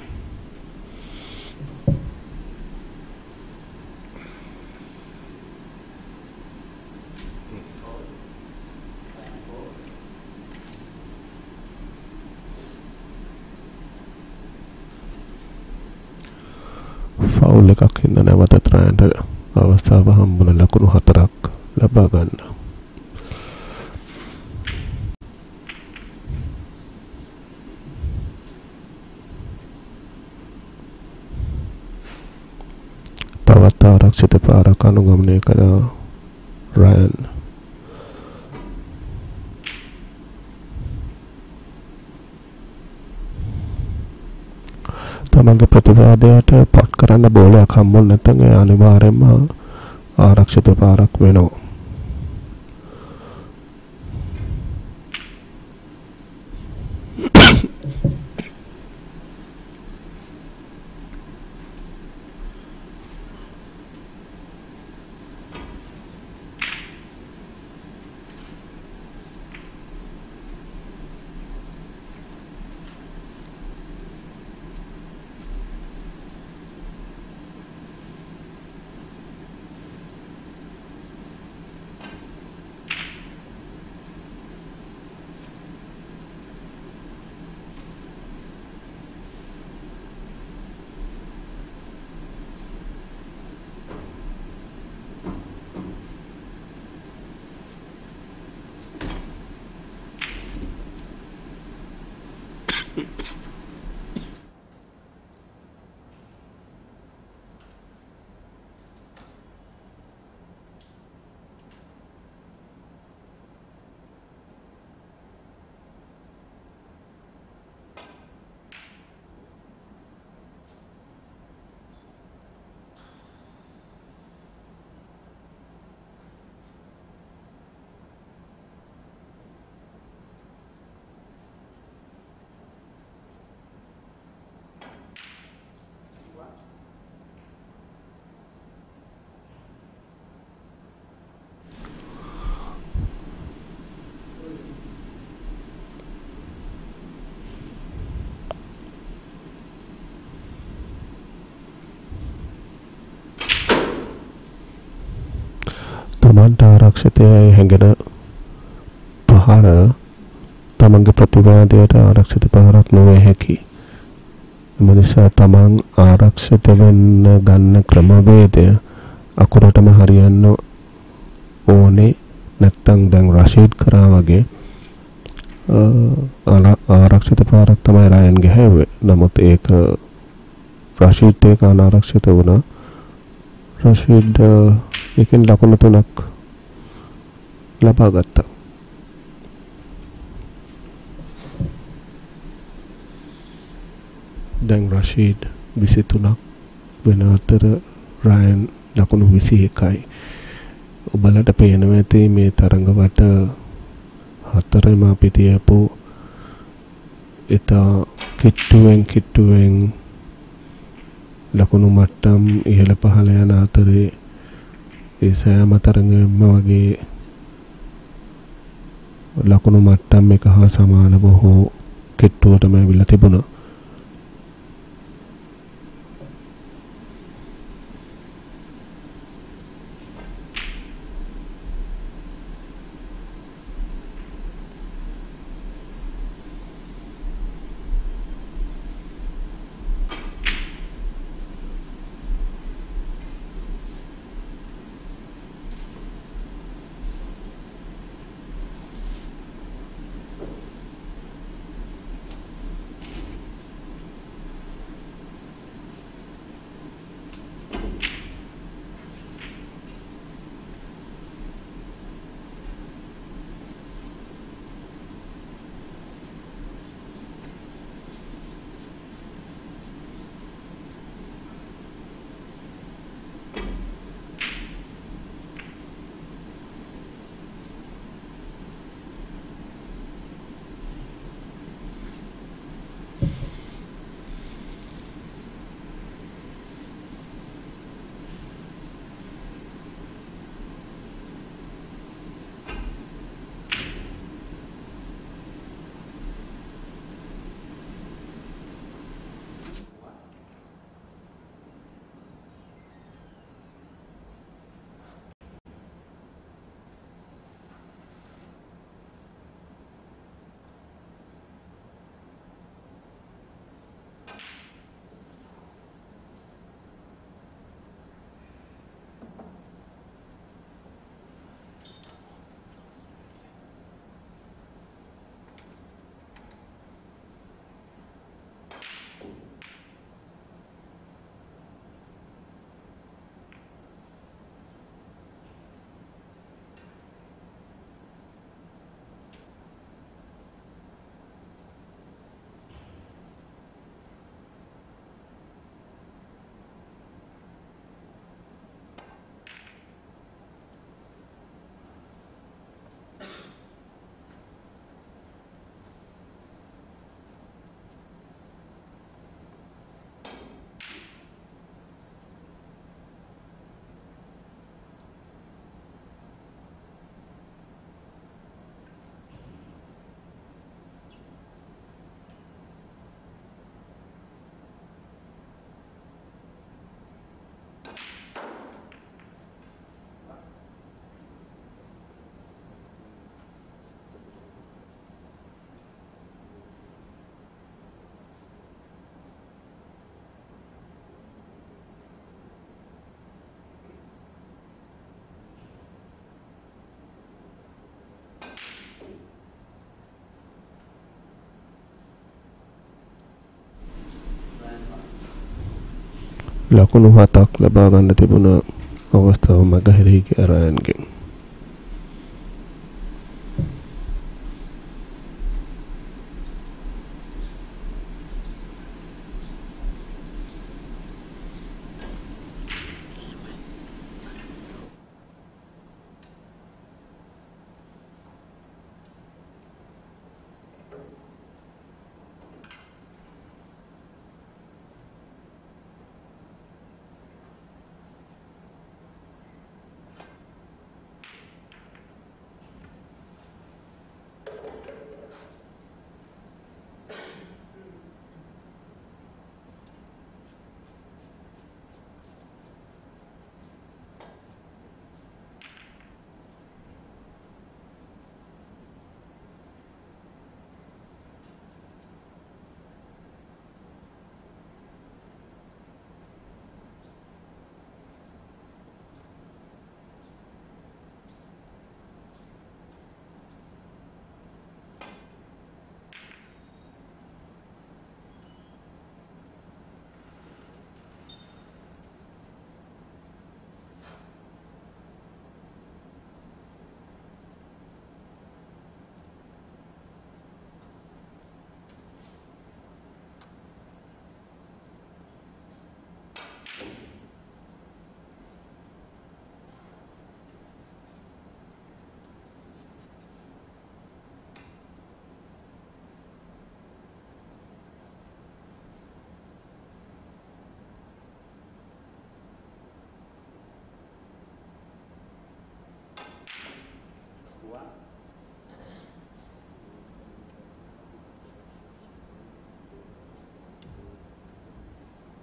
ෆවුල් එකක් හින්දා නැවතත් රයන්ට අවස්ථාව හම්බුණ ලකුණු 4ක් ලබා ගන්න. තවත් ආරක්ෂිත පාරක් අනුගමනය කළ රයන් තමන්ගේ ප්‍රතිවාදයට පොට් කරන්න බෝලයක් හම්බුනේ නැත්නම් ඒ අනිවාර්යයෙන්ම ආරක්ෂිත පාරක් වෙනවා. තමන්ට ආරක්ෂිතයයි හැඟෙන පහර තමන්ගේ ප්‍රතිවාදයට ආරක්ෂිත පහරක් නොවේ හැකි. එම නිසා තමන් ආරක්ෂිත වෙන්න ගන්න ක්‍රමවේදය අකුරටම හරියන්න ඕනේ. නැත්තම් දැන් රෂීඩ් කරා වගේ ආරක්ෂිත පාරක් තමයි රයන් ගහුවේ. නමුත් ඒක රෂීඩ් එක අනාරක්ෂිත වුණා. රෂීඩ් එකෙන් ලකුණු 3ක් ලබා ගත්තා. දැන් රෂීඩ් 23ක් වෙන අතර රයන් ලකුණු 21යි. ඔබලට පේනවා ඇති මේ තරඟවට හතරම අපි තියපු ඉතා කිට්ටුවෙන් ලකුණු මට්ටම් ඉහළ පහළ යන අතරේ ඒ සෑම තරඟෙම වගේ ලකුණු මට්ටම් එක හා සමාන බොහෝ කිට්ටුවටම ඇවිල්ලා තිබුණා. ලකුණු 7ක් ලබා ගන්න තිබුණ අවස්ථාව මගහැරී ගියා රයන්ගෙන්.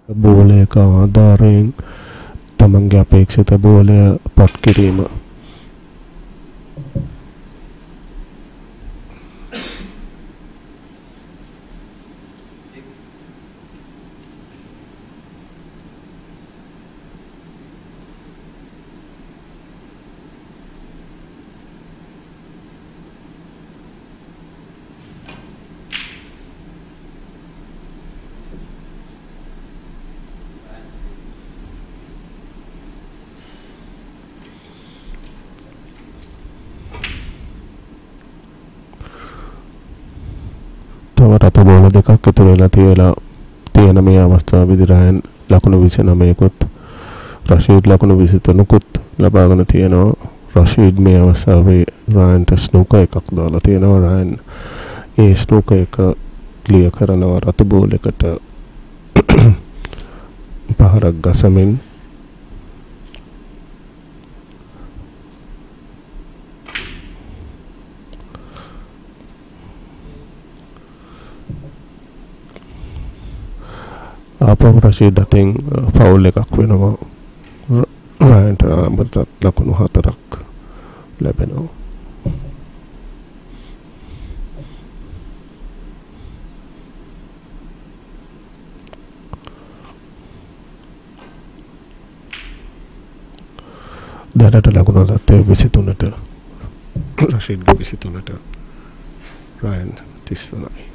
බෝලයක ආධාරයෙන් තමන්ගේ අපේක්ෂිත බෝලය පත් කිරීම. තව රට බෝල දෙකක් ඉතුරු වෙලා තියෙන මේ අවස්ථාවේදී රයන් ලකුණු 29කුත් රෂීඩ් ලකුණු 23කුත් ලබාගෙන තියෙනවා. රෂීඩ් මේ අවස්ථාවේ රයන්ට ස්නූකර් එකක් දාලා තියෙනවා. රයන් ඒ ස්නූකර් එක ක්ලියර් කරනවා රතු බෝලයකට පහරක් ගසමින්. ආපහු රෂීඩ් අතින් ෆවුල් එකක් වෙනවා. රයන්ට ආරම්භයට ලකුණු 4ක් ලැබෙනවා. දැනට ලකුණු තත්ත්වය 23ට රෂීඩ්ගේ 23ට රයන් 33යි.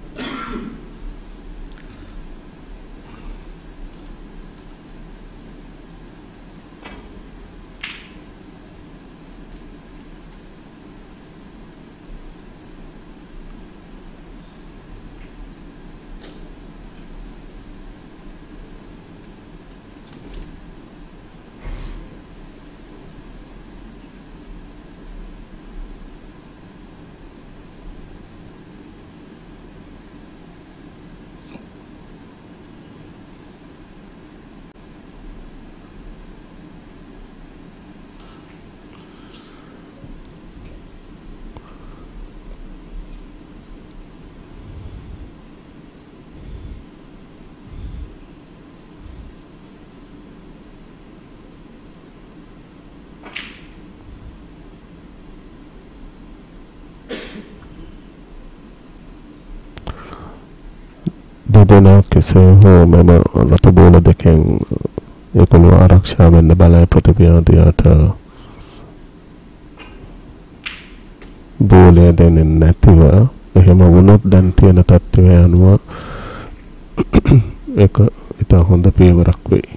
දෙදෙනා කෙසේ හෝ මෙම රතු බෝල දෙකෙන් ඒගොල්ලෝ ආරක්ෂා වෙන්න බලයි ප්‍රතිප්‍රතිහාරයට බෝලය දෙන්නේ නැතිව. එහෙම වුණොත් දැන් තියෙන තත්ත්වය අනුව ඒක ඉතා හොඳ පියවරක් වෙයි.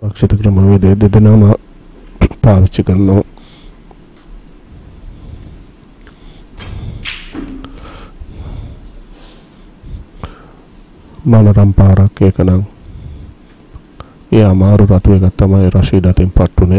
ආරක්ෂිත ක්‍රමවේදය දෙදෙනාම පාවිච්චි කරනවා. මලරම් පාරක් ඒක නම් ඒ අමාරු රතු එකක් තමයි රෂීඩ් අතින් පට්ටුනේ.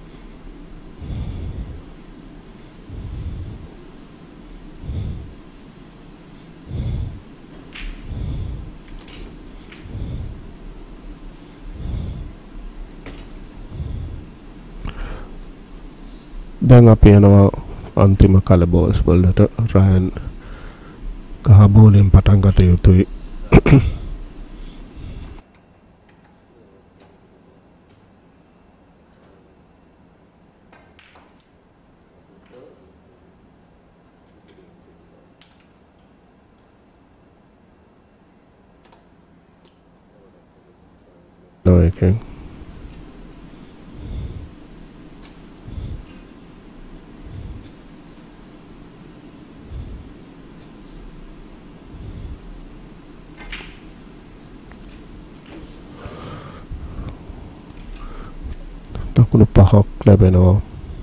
දැන් අපි යනවා අන්තිම කල බෝල්ස් වලට. රයන් කහ බෝලෙන් පටන් ගත යුතුයි. No, okay. දකුණු පහක් ලැබෙනවා.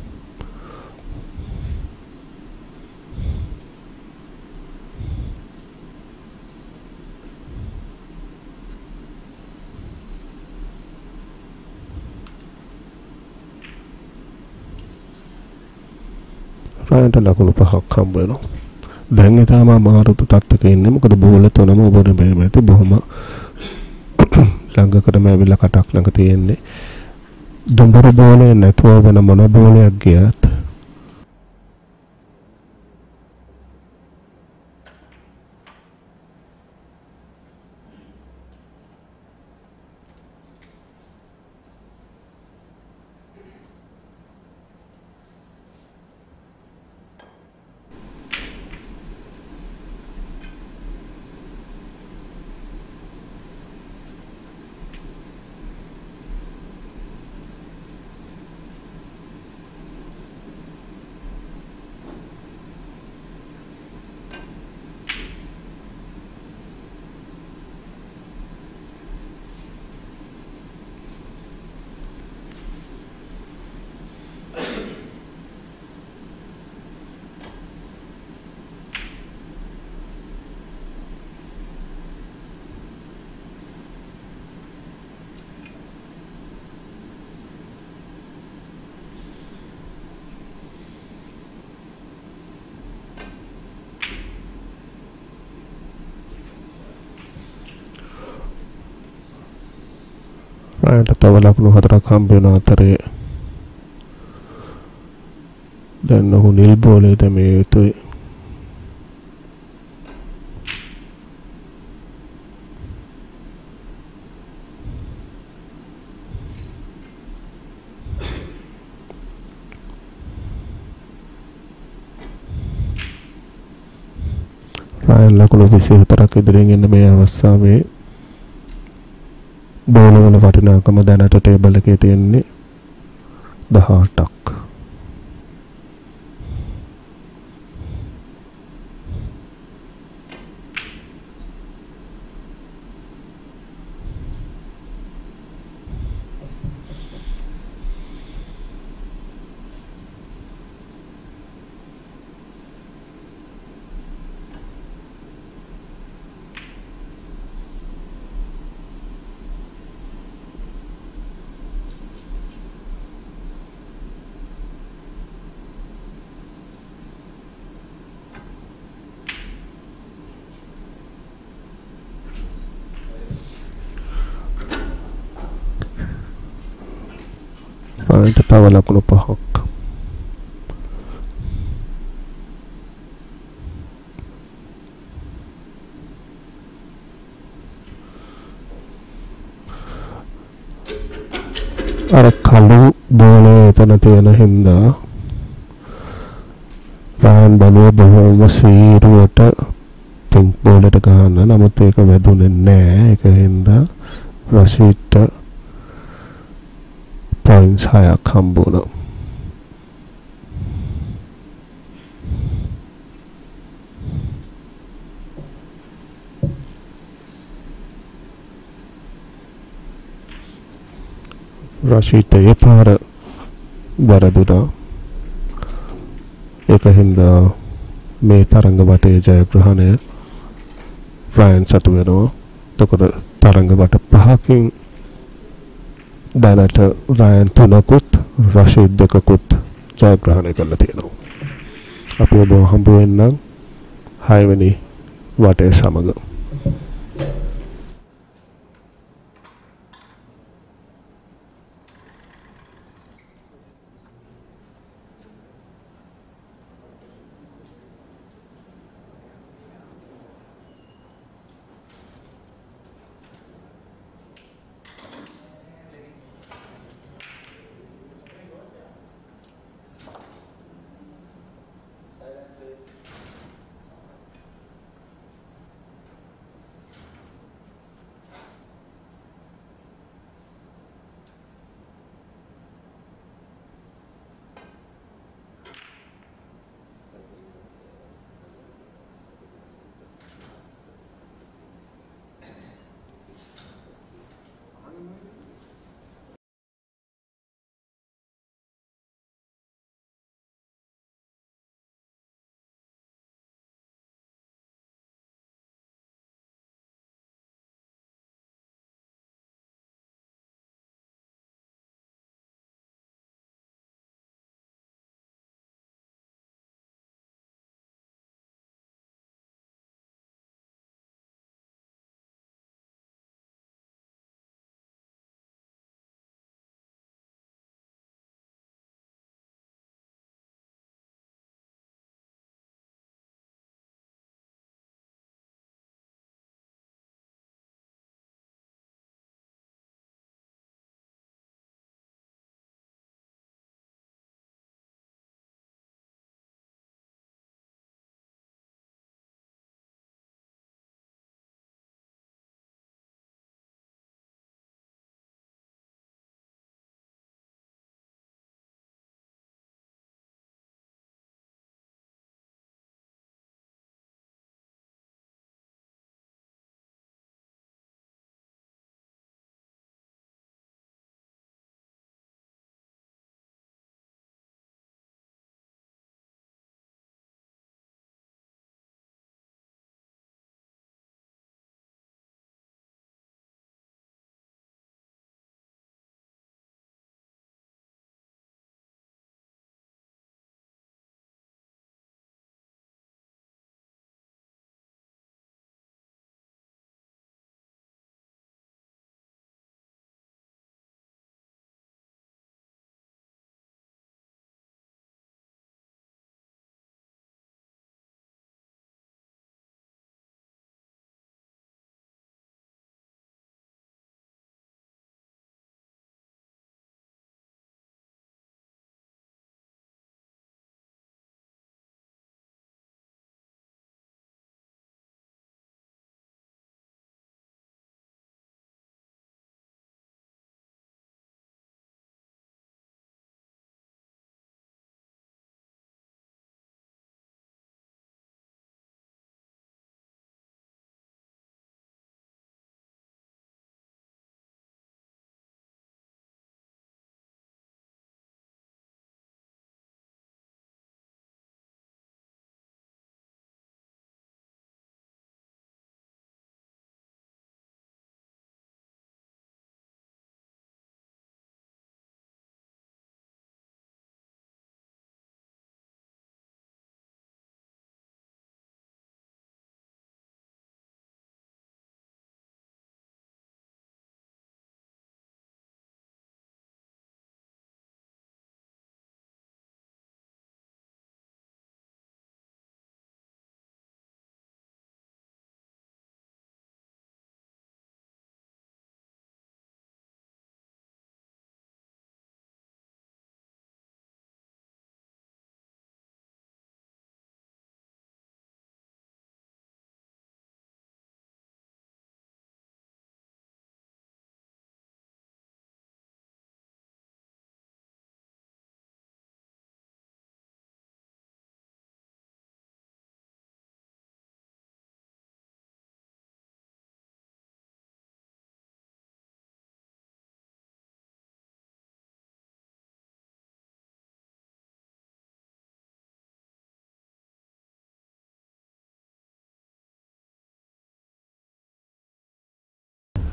රයන්ට ලකුණු පහක් හම්බ වෙනවා. දැන් ඒ තාම අමාරු තත්ත්වයක ඉන්නේ. මොකද බෝල තුනම ඔබට බැරිම ඇති. බොහොම ළඟකටම ඇවිල්ලා කටක් ළඟ තියෙන්නේ. දුඹුරු බෝලේ නැතුව වෙන මොන බෝලයක් ගියත් රයන්ට තව ලකුණු 4ක් හම්බ වෙන අතරේ දැන් ඔහු නිල් බෝලේ දැමිය යුතුයි. රයන් ලකුණු 24ක් ඉදිරියෙන් ඉන්න මේ අවස්ථාවේ බෝල වල වටිනාකම දැනට ටේබල් එකේ තියෙන්නේ 18ක්. රයන්ට තව ලකුණු 5ක්. අර කළු බෝලේ එතන තියෙන හින්දා රයන් බලුව බොහොම සීරුවට පින්ක් බෝලට ගහන්න. නමුත් ඒක වැදුනේ නැහැ. ඒක හින්දා රෂීඩ්ට points 6ක් හම්බ වුණා. රශීට ඒ පාර වැරදුනා. ඒක හින්දා මේ තරඟ වටේ ජයග්‍රහණය රයන් සතු වෙනවා. එතකොට තරඟ වට 5කින් දැනට රයන් 3කුත් රශීද් 2කුත් ජයග්‍රහණය කරලා තියෙනවා. අපි ඔබ හම්බ වෙන්නම් 6 වෙනි වටේ සමග.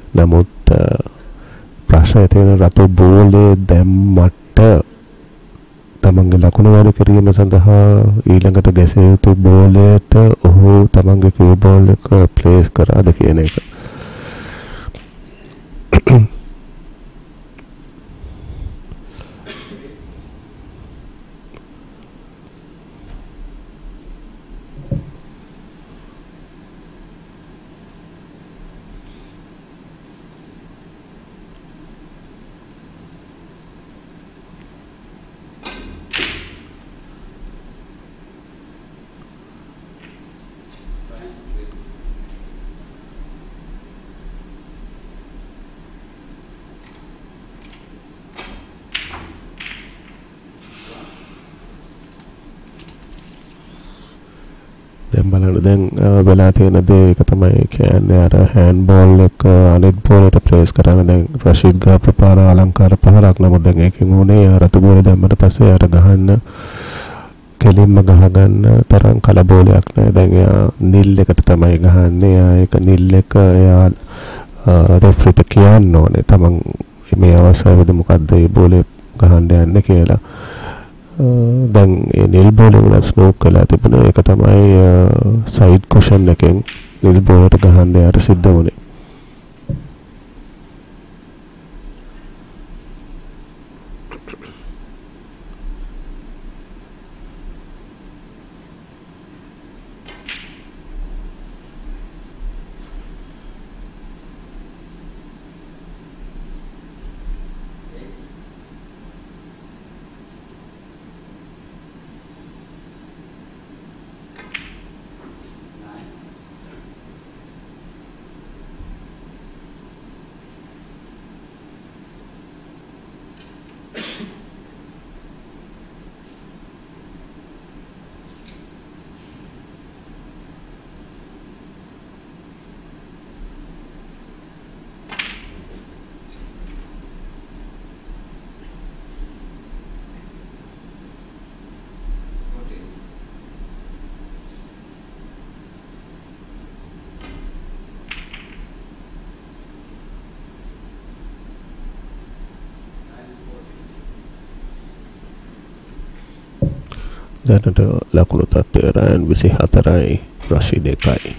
නමුත් ප්‍රශ්නය තියෙන රතු බෝලේ දැම්මට තමන්ගේ ලකුණු වැඩි කිරීම සඳහා ඊළඟට ගැසිය යුතු බෝලයට ඔහු තමන්ගේ කියු බෝල් එක ප්ලේස් කරාද කියන එක. දැන් බලන්න දැන් වෙලා තියෙන දේ ඒක තමයි කියන්නේ අර හෑන්ඩ් බෝල් එක අනිත් බෝලට ප්ලේස් කරන දැන් රෂීඩ් ගා ප්‍රපාර අලංකාර පහරක් නමුත් දැන් ඒකෙන් උනේ රතු බෝලේ දැම්මට පස්සේ යාට ගහන්න කෙලින්ම ගහගන්න තරම් කලබෝලයක් නැහැ. දැන් එයා නිල් එකට තමයි ගහන්නේ. එයා ඒක නිල් එක එයා රෙෆ්රිට කියන්න ඕනේ තමන් මේ අවස්ථාවේදී මොකද්ද මේ බෝලේ ගහන්න යන්නේ කියලා. දැන් ඒ නිල් බෝලේ වල ස්නෝක් කළා තිබුණා. ඒක තමයි සයිඩ් කොෂන් එකෙන් නිල් බෝලට ගහන්න යාට සිද්ධ වුණේ. දැනට ලකුණු තත්ත්වය රයන් 24යි රෂීඩ් 1යි.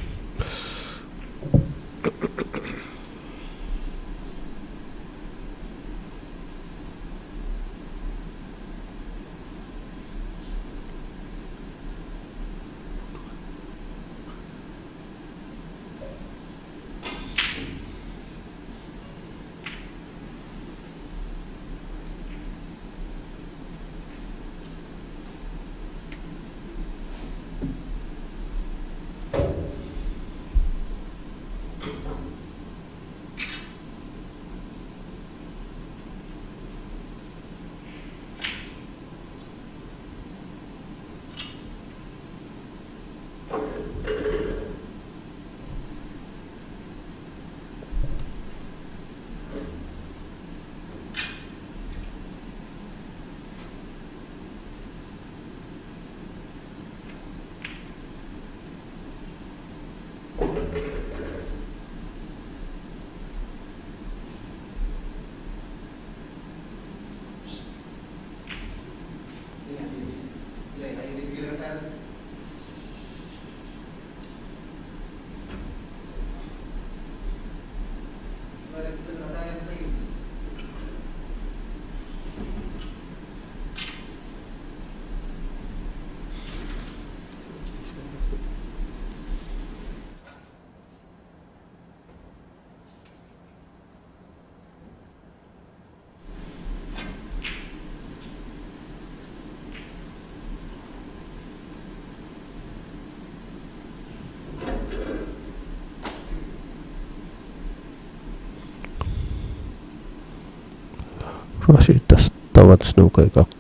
Rashid tawat snooker එකක්.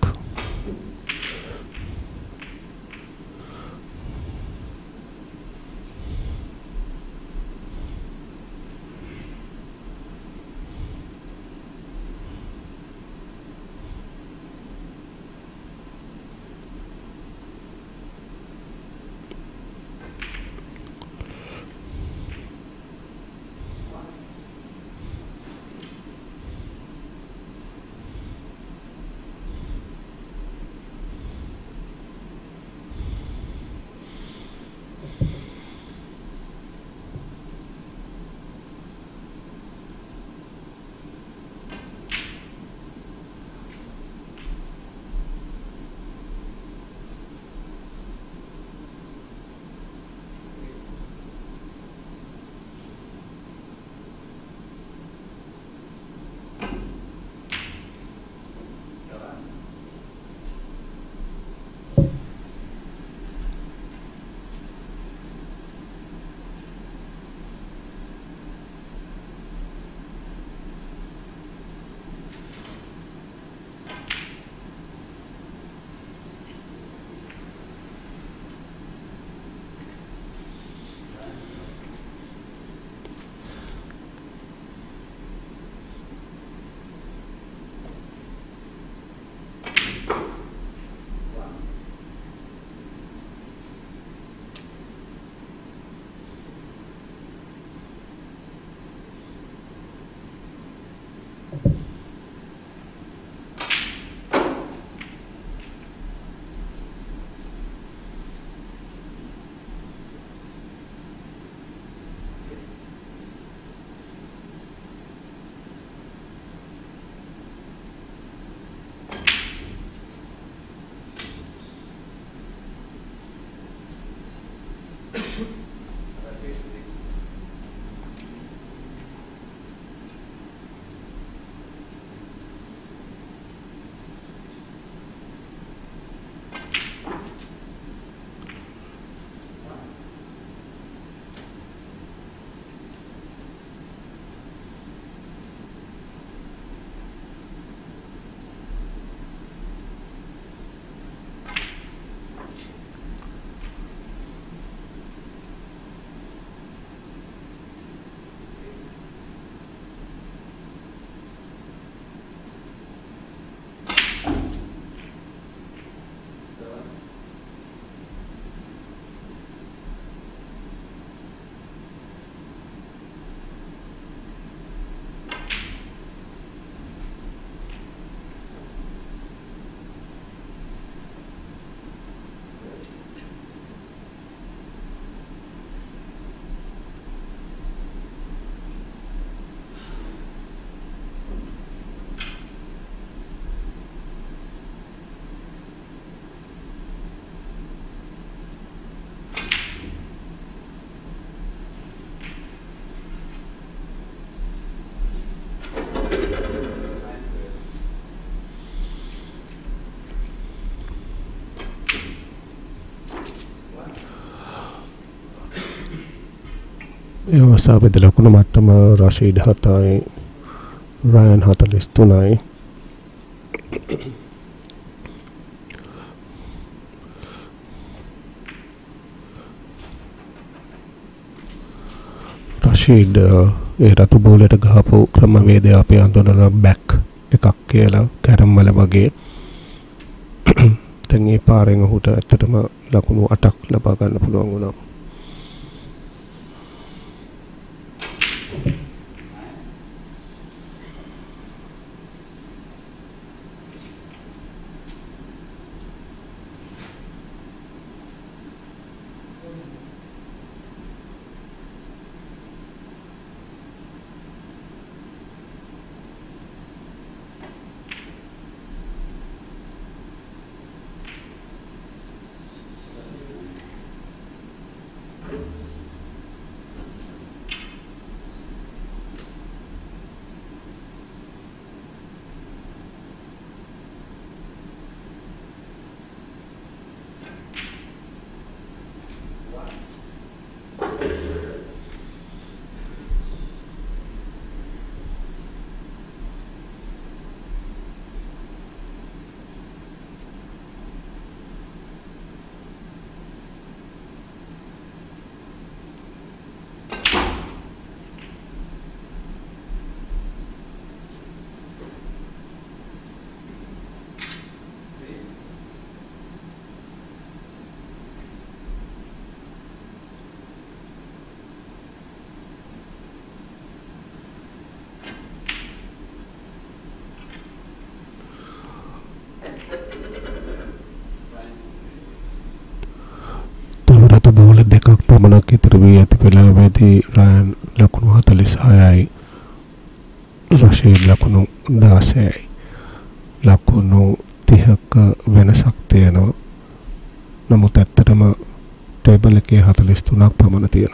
ඒ අවස්ථාවේදී ලකුණු මට්ටම රෂීඩ් 7යි රයන් 43යි. රෂීඩ් ඒ රතු බෝලයට ගහපු ක්‍රමවේදය අපි හඳුනන බැක් එකක් කියලා කැරම් වල වගේ. දැන් ඒ පාරෙන් ඔහුට ඇත්තටම ලකුණු 8ක් ලබා ගන්න පුළුවන් වුණා. රතු බෝල දෙකක් පමණක් ඉතුරු වී ඇති වෙලාවේදී රයන් ලකුණු 46යි රෂීඩ් ලකුණු 16යි. ලකුණු 30ක වෙනසක් තියෙනවා. නමුත් ඇත්තටම ටේබල් එකේ 43ක් පමණ තියෙනවා.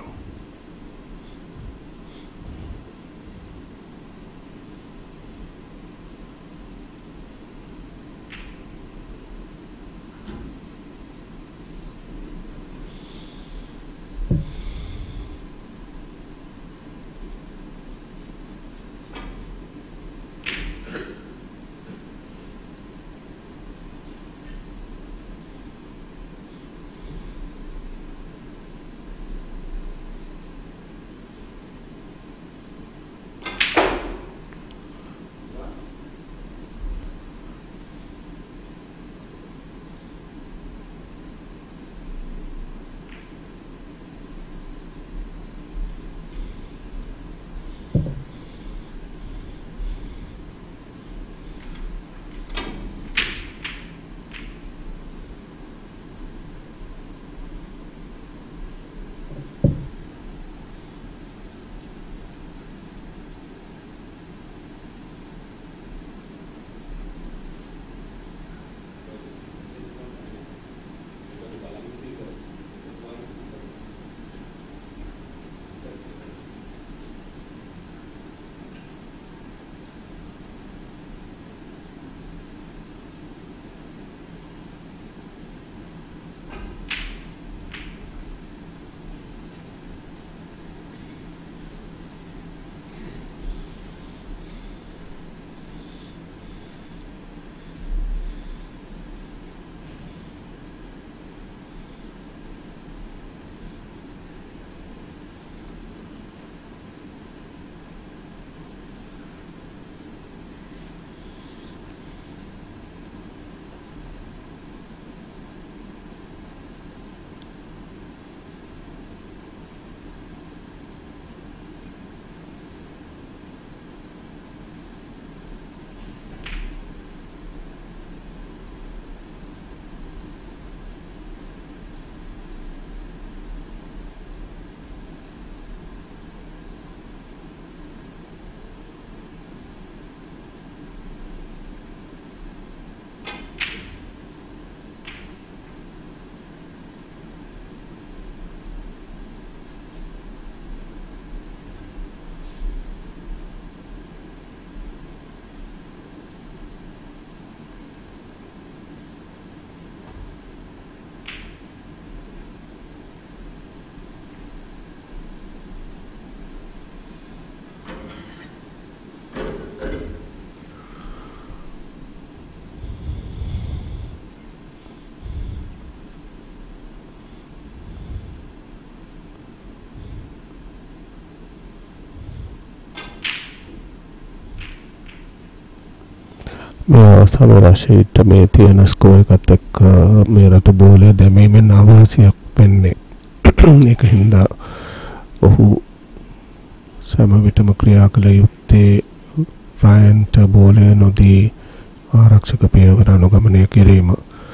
මේ අවස්ථාව රශීට මේ තියෙන ස්කෝ එකත් එක්ක මේ රතු බෝලය දැමීමෙන් අවාසියක් වෙන්නේ. ඒක හින්දා ඔහු සෑම විටම ක්‍රියා කළ යුත්තේ රයන්ට බෝලය නොදී ආරක්ෂක පියවර අනුගමනය කිරීම.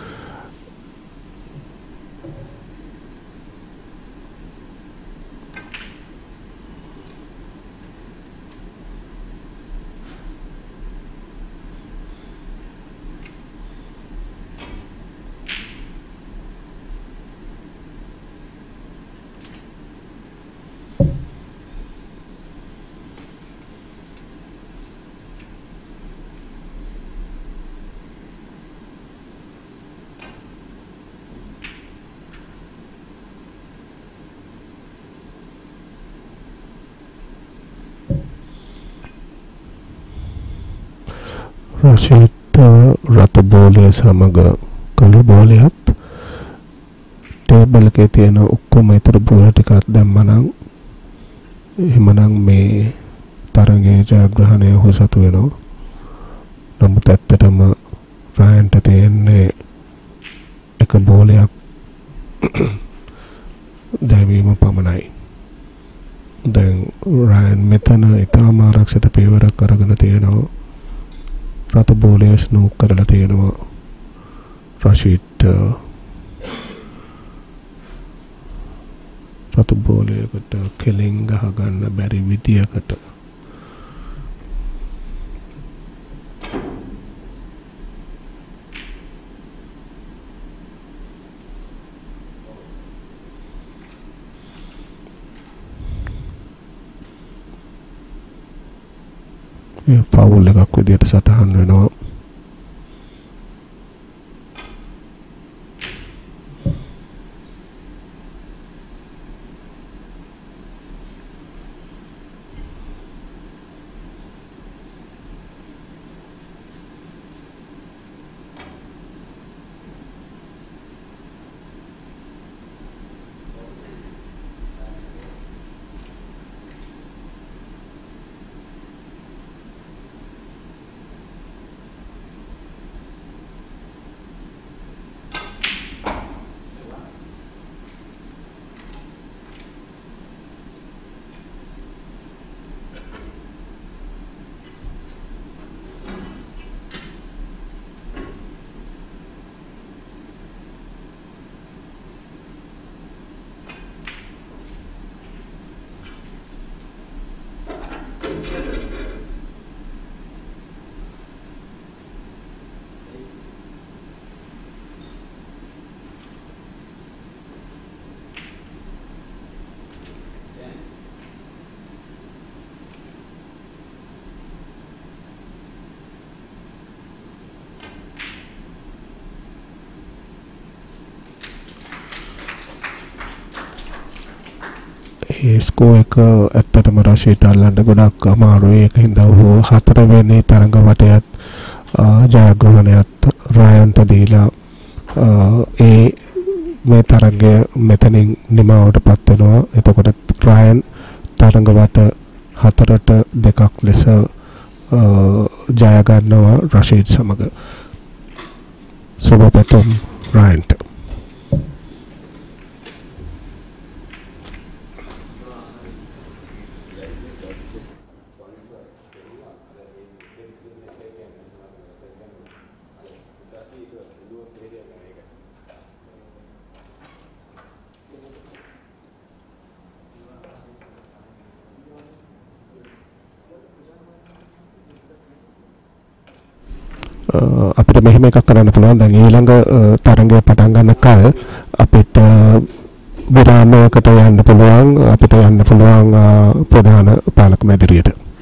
රශීට රතු බෝලය සමග කළු බෝලයත් ටේබල් එකේ තියෙන ඔක්කොම ඉතුරු බෝල ටිකක් දැම්මනම් එහෙමනම් මේ තරගයේ ජයග්‍රහණය ඔහු සතු වෙනවා. නමුත් ඇත්තටම රයන්ට තියෙන්නේ එක බෝලයක් දැමීම පමණයි. දැන් රයන් මෙතන ඉතාම ආරක්ෂිත පියවරක් අරගෙන තියෙනවා. රතු බෝලය ස්නූක් කරලා තියෙනවා. රශීඩ් රතු බෝලයකට කෙලින් ගහගන්න බැරි විදියකට ෆවුල් එකක් විදියට සටහන් වෙනවා. ඒ ස්කෝ එක ඇත්තටම රශීට අල්ලන්න ගොඩක් අමාරුයි. ඒක හින්දා ඔහු 4 වෙනි තරඟ වටයත් ජයග්‍රහණයත් රයන්ට දීලා ඒ මේ තරඟය මෙතනින් නිමාවට පත් වෙනවා. එතකොට රයන් තරඟ වට 4ට 2ක් ලෙස ජය ගන්නවා රශීඩ් සමග. සුබ පැතුම් රයන්ට. අපිට මෙහෙම එකක් කරන්න පුළුවන්. දැන් ඊළඟ තරඟය පටන් ගන්න කල අපිට විරාමයකට යන්න පුළුවන්. අපිට යන්න පුළුවන් ප්‍රධාන පාලක මැදිරියට.